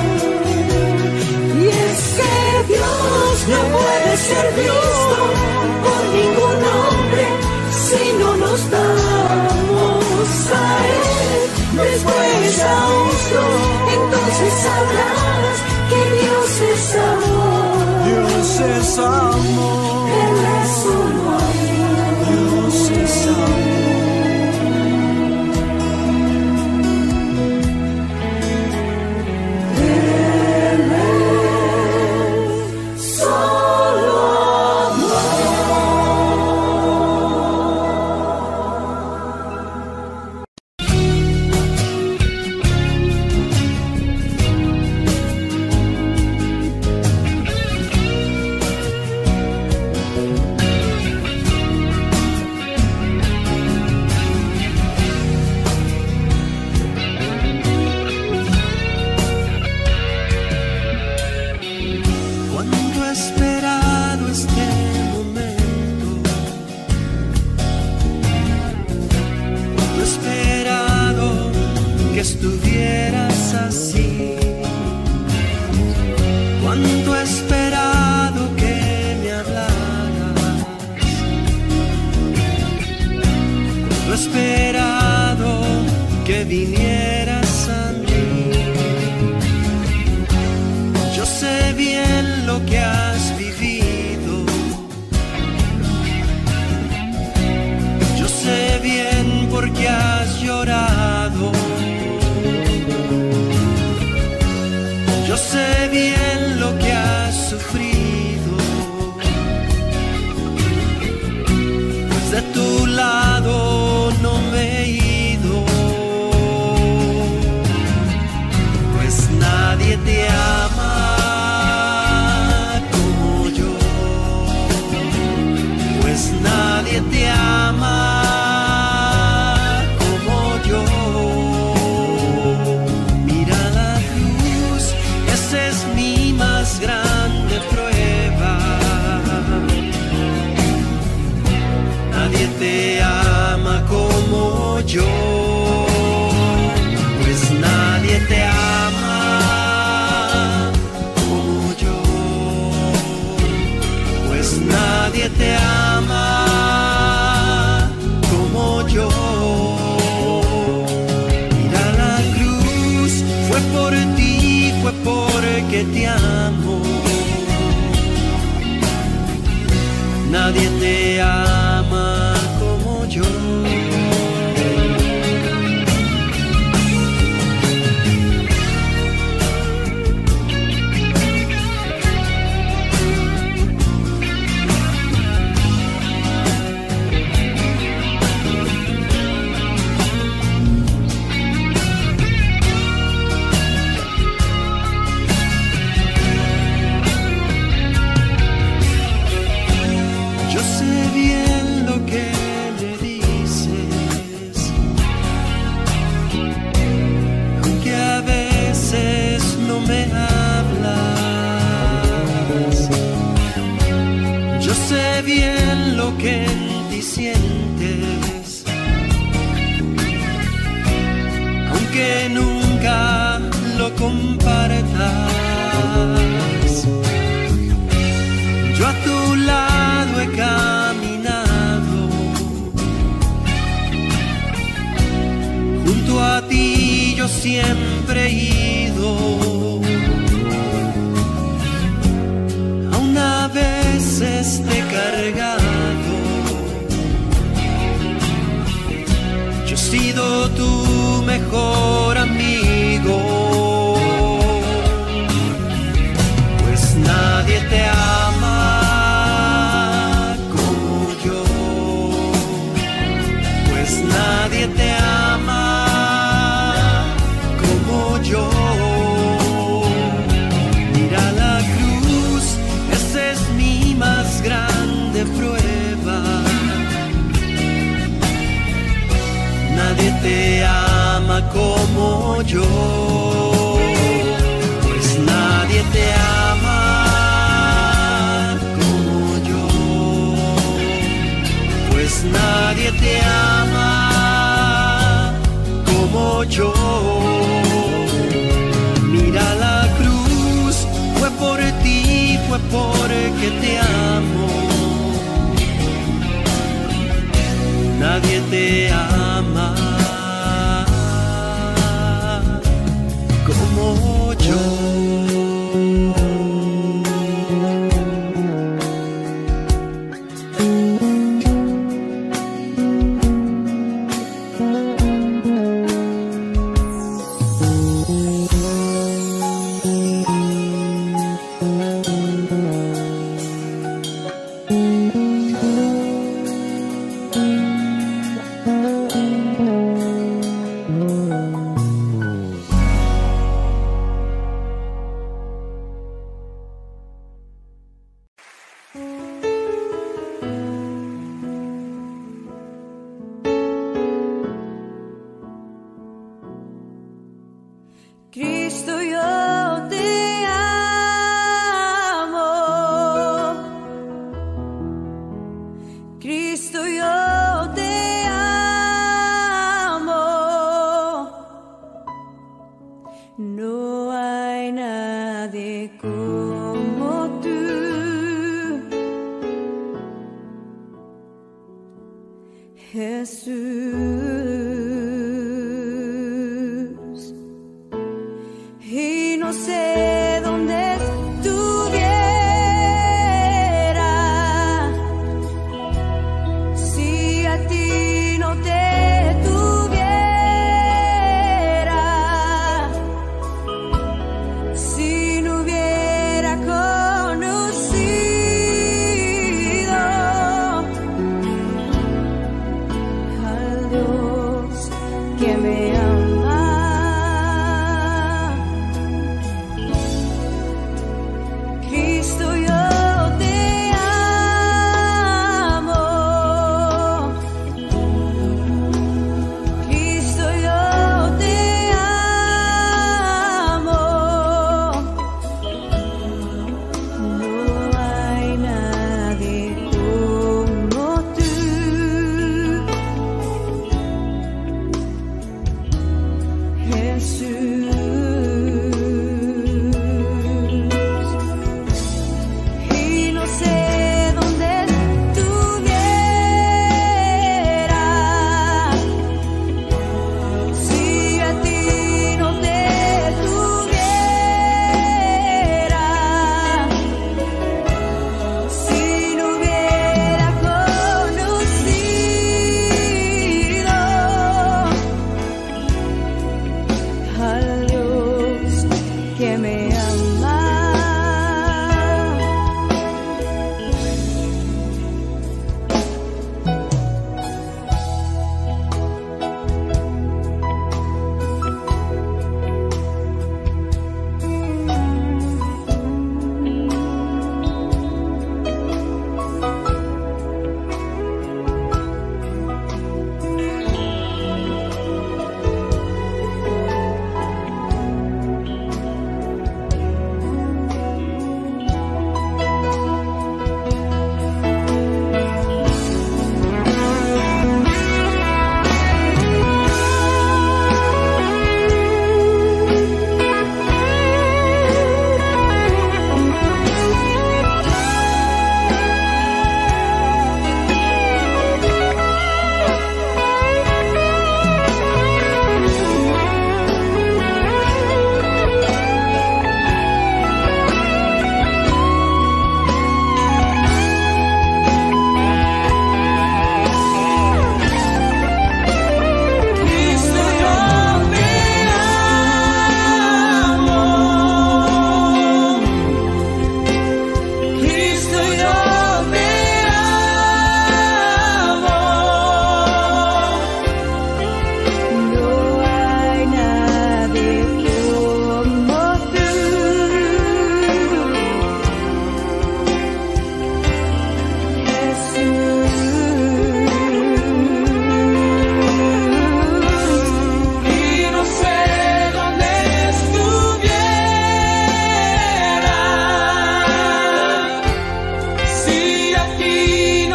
Y es que Dios no puede ser visto por ningún hombre si no nos damos a Él, después a otro, entonces sabrás que Dios es amor. Dios es amor. Él es solo amor. Dios es amor. Estuvieras así, cuánto he esperado que me hablaras, cuánto he esperado que vinieras a mí. Yo sé bien lo que has vivido, yo sé bien por qué has llorado. Yo sé bien lo que has sufrido, pues de tu lado no me he ido, pues nadie te ama como yo, pues nadie te ama como yo. Es mi más grande prueba. Nadie te ama como yo, pues nadie te ama como yo, pues nadie te ama como yo. Mira, la cruz fue por ti, fue porque te amo. Nadie te ama como yo. Bien lo que en ti sientes, aunque nunca lo compartas. Yo a tu lado he caminado, junto a ti yo siempre he ido. Aún a veces te he cargado, yo he sido tu mejor amigo, pues nadie te ama como yo, pues nadie te ama como yo. más grande prueba. Nadie te ama como yo, pues nadie te ama como yo, pues nadie te ama como yo. Mira la cruz, fue por ti, fue porque te amo. Nadie te ama como yo. Cristo, yo te amo. Cristo, yo te amo. No hay nadie como tú. Jesús. Y no sé dónde estuviera si a ti no te tuviera, si no hubiera conocido al Dios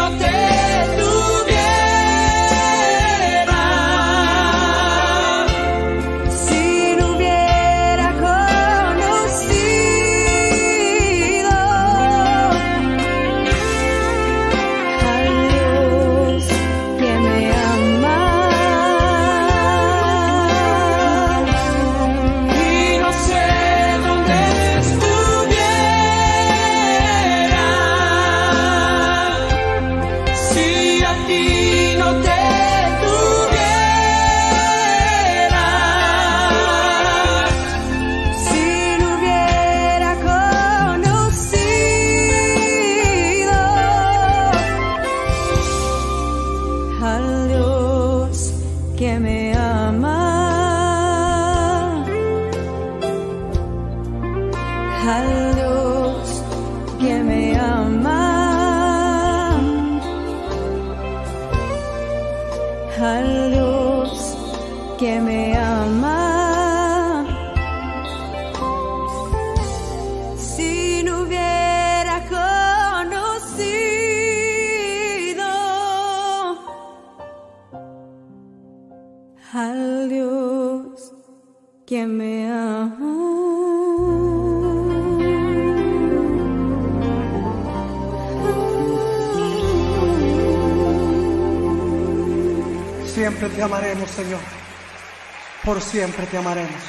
te tuviera, si no hubiera conocido al Dios que me ama, y no sé dónde estuviera si a ti no te tuviera, si no hubiera conocido al Dios que me ama, al Dios que me ama, al Dios que me ama. Si no hubiera conocido al Dios que me ama. Siempre te amaremos, Señor. Por siempre te amaremos.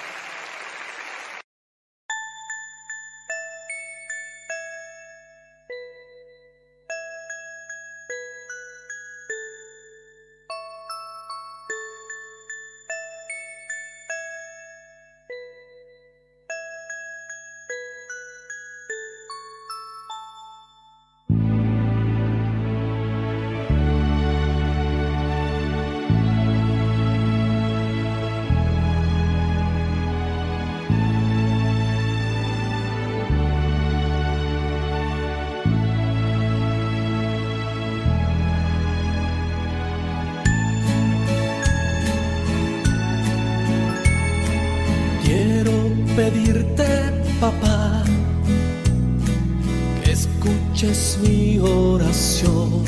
Pedirte, papá, que escuches mi oración.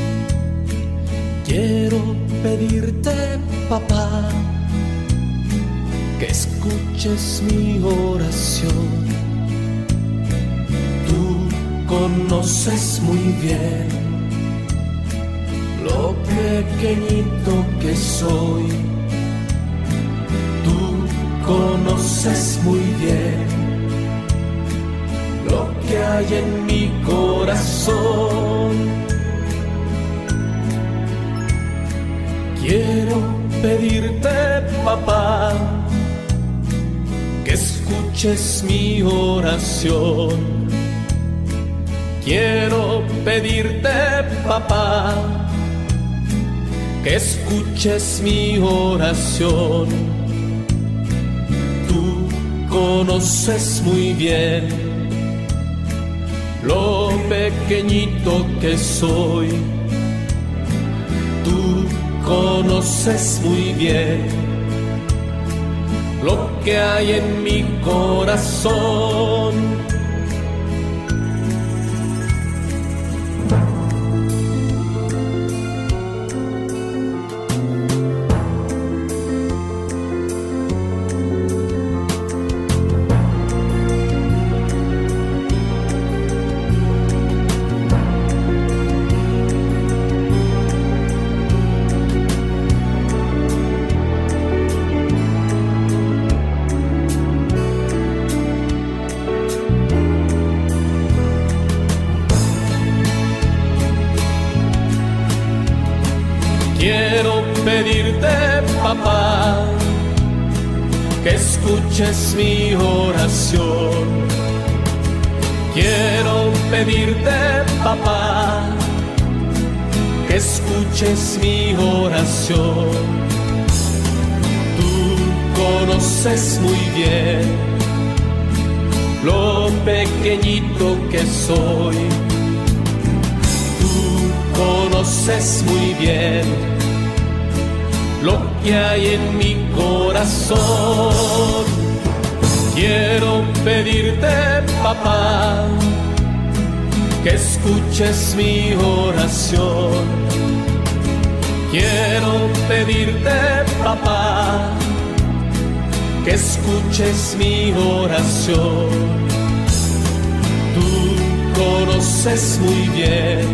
Quiero pedirte, papá, que escuches mi oración. Tú conoces muy bien lo pequeñito que soy. Conoces muy bien lo que hay en mi corazón. Quiero pedirte, papá, que escuches mi oración. Quiero pedirte, papá, que escuches mi oración. Conoces muy bien lo pequeñito que soy. Tú conoces muy bien lo que hay en mi corazón. Quiero pedirte, papá, que escuches mi oración. Quiero pedirte, papá, que escuches mi oración. Tú conoces muy bien lo pequeñito que soy. Tú conoces muy bien lo que hay en mi corazón. Quiero pedirte, papá, que escuches mi oración. Quiero pedirte, papá, que escuches mi oración. Tú conoces muy bien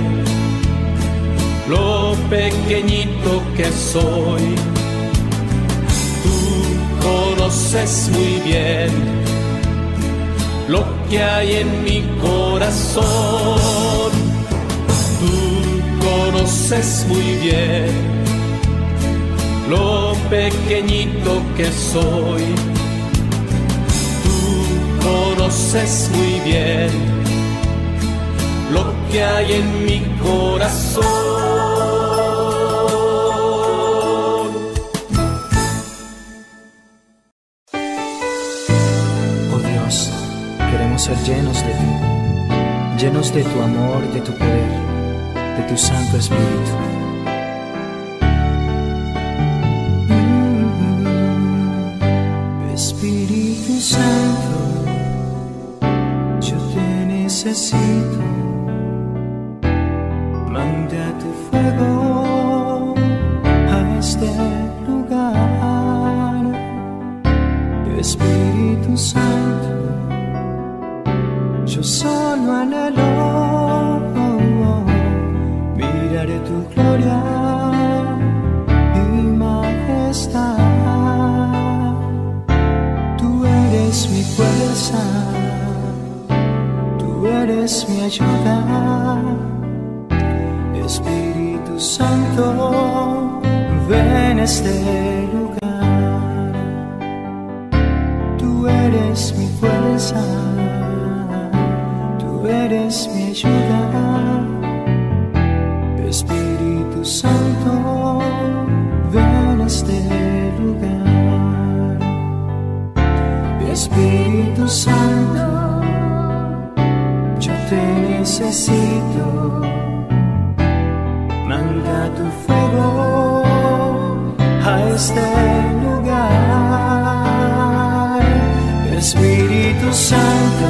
lo pequeñito que soy. Tú conoces muy bien lo que hay en mi corazón. Tú conoces muy bien lo pequeñito que soy. Tú conoces muy bien lo que hay en mi corazón. Oh Dios, queremos ser llenos de ti, llenos de tu amor, de tu poder, de tu Santo Espíritu. Espíritu Santo, yo te necesito. Manda tu fuego a este lugar. Espíritu Santo, yo solo anhelo mirar tu gloria y majestad. Tú eres mi fuerza, tú eres mi ayuda. Espíritu Santo, ven a este lugar. Tú eres mi fuerza, tú eres mi ayuda. Espíritu Santo, ven a este lugar. Espíritu Santo, yo te necesito. Manda tu fuego a este lugar. Espíritu Santo,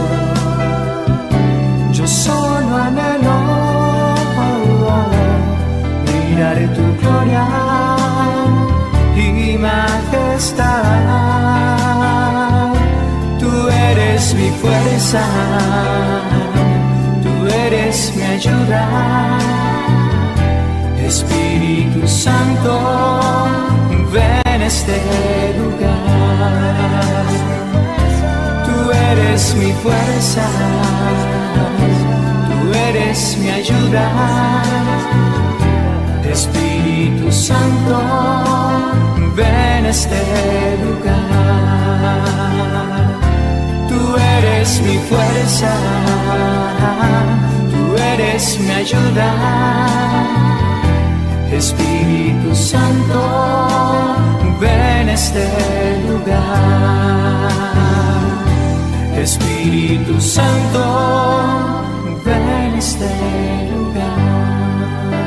yo solo anhelo mirar tu gloria y majestad. Tú eres mi fuerza, tú eres mi ayuda. Espíritu Santo, ven a este lugar. Tú eres mi fuerza, tú eres mi ayuda. Espíritu Santo, ven a este lugar. Tú eres mi fuerza, tú eres mi ayuda. Espíritu Santo, ven a este lugar. Espíritu Santo, ven a este lugar.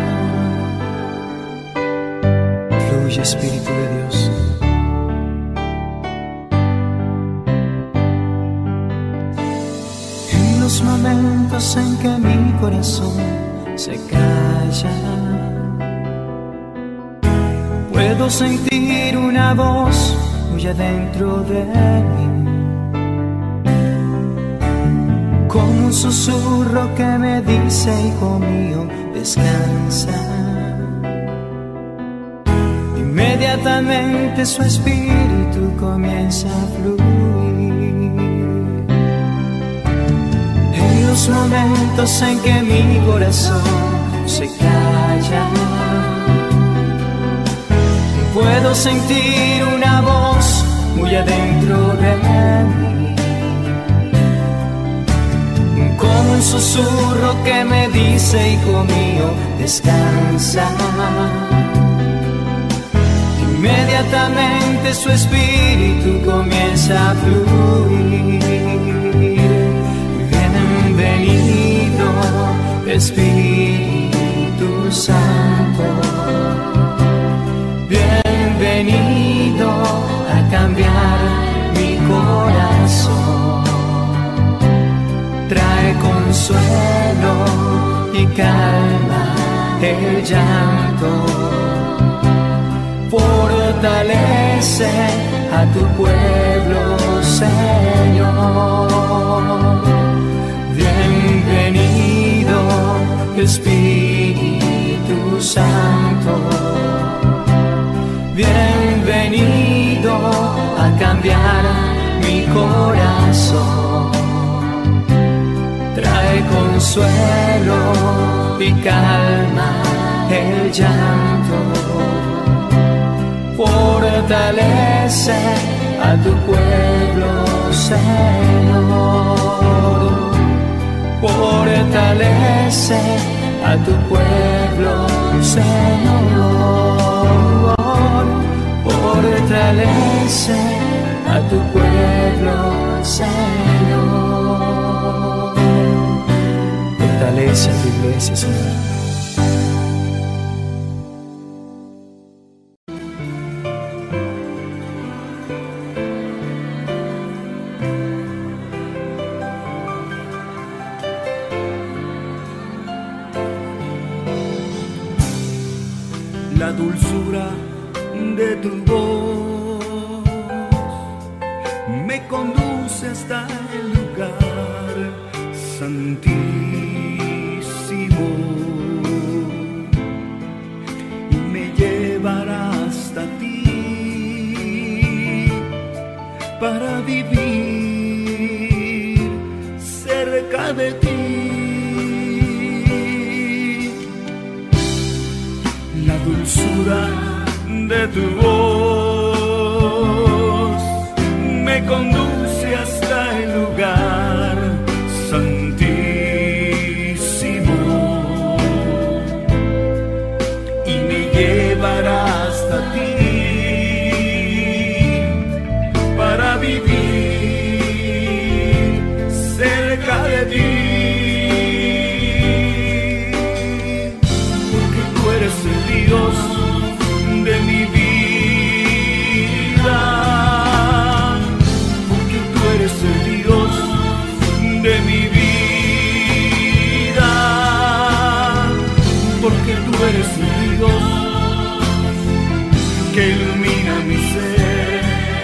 Fluye, Espíritu de Dios. En los momentos en que mi corazón se calla, puedo sentir una voz muy adentro de mí, como un susurro que me dice: hijo mío, descansa. Inmediatamente su espíritu comienza a fluir. En los momentos en que mi corazón se calla, puedo sentir una voz muy adentro de mí, como un susurro que me dice: hijo mío, descansa. Inmediatamente su espíritu comienza a fluir. Bienvenido, Espíritu Santo. Bienvenido a cambiar mi corazón. Trae consuelo y calma el llanto. Fortalece a tu pueblo, Señor. Bienvenido, Espíritu Santo. Bienvenido a cambiar mi corazón. Trae consuelo y calma el llanto. Fortalece a tu pueblo, Señor. Fortalece a tu pueblo, Señor. Fortalece a tu pueblo, Señor. Fortalece a tu iglesia, Señor. La dulzura de tu voz me conduce hasta el lugar santísimo y me llevará hasta ti para vivir cerca de ti. La dulzura de tu voz me conduce hasta el lugar santísimo y me llevará hasta ti para vivir cerca de ti, porque tú eres el Dios de mi vida, porque tú eres el Dios de mi vida, porque tú eres el Dios que ilumina mi ser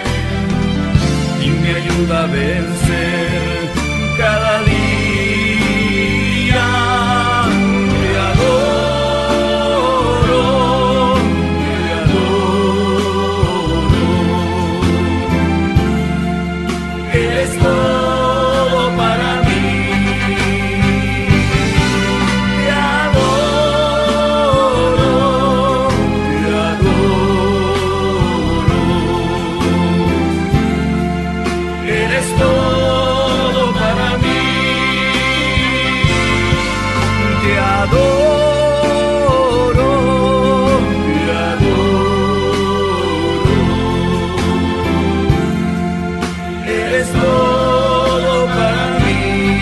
y me ayuda a vencer cada día. Te adoro. Eres todo para mí. Te adoro, te adoro. Eres todo para mí. Te adoro, te adoro. Eres todo para mí.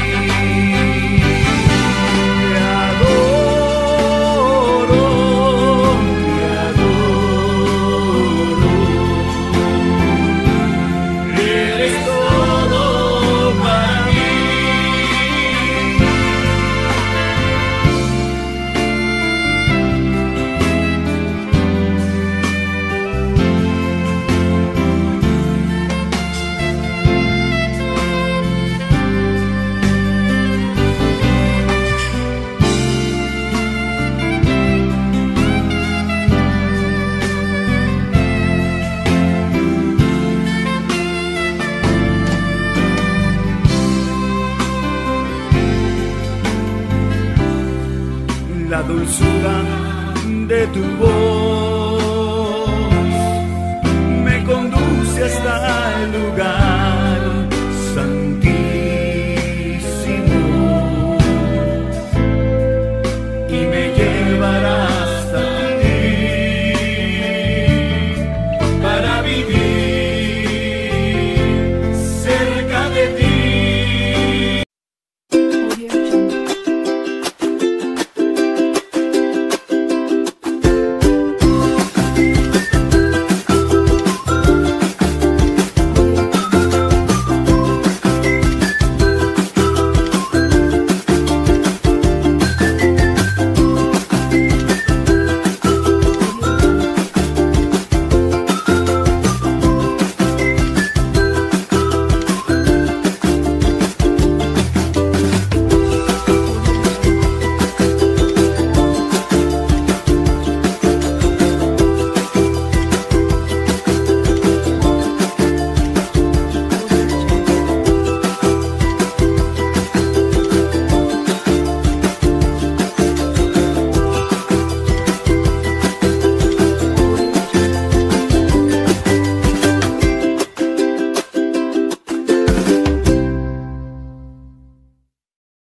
Te adoro, te adoro. Eres todo para mí. La dulzura de tu voz me conduce hasta el lugar santísimo y me llevará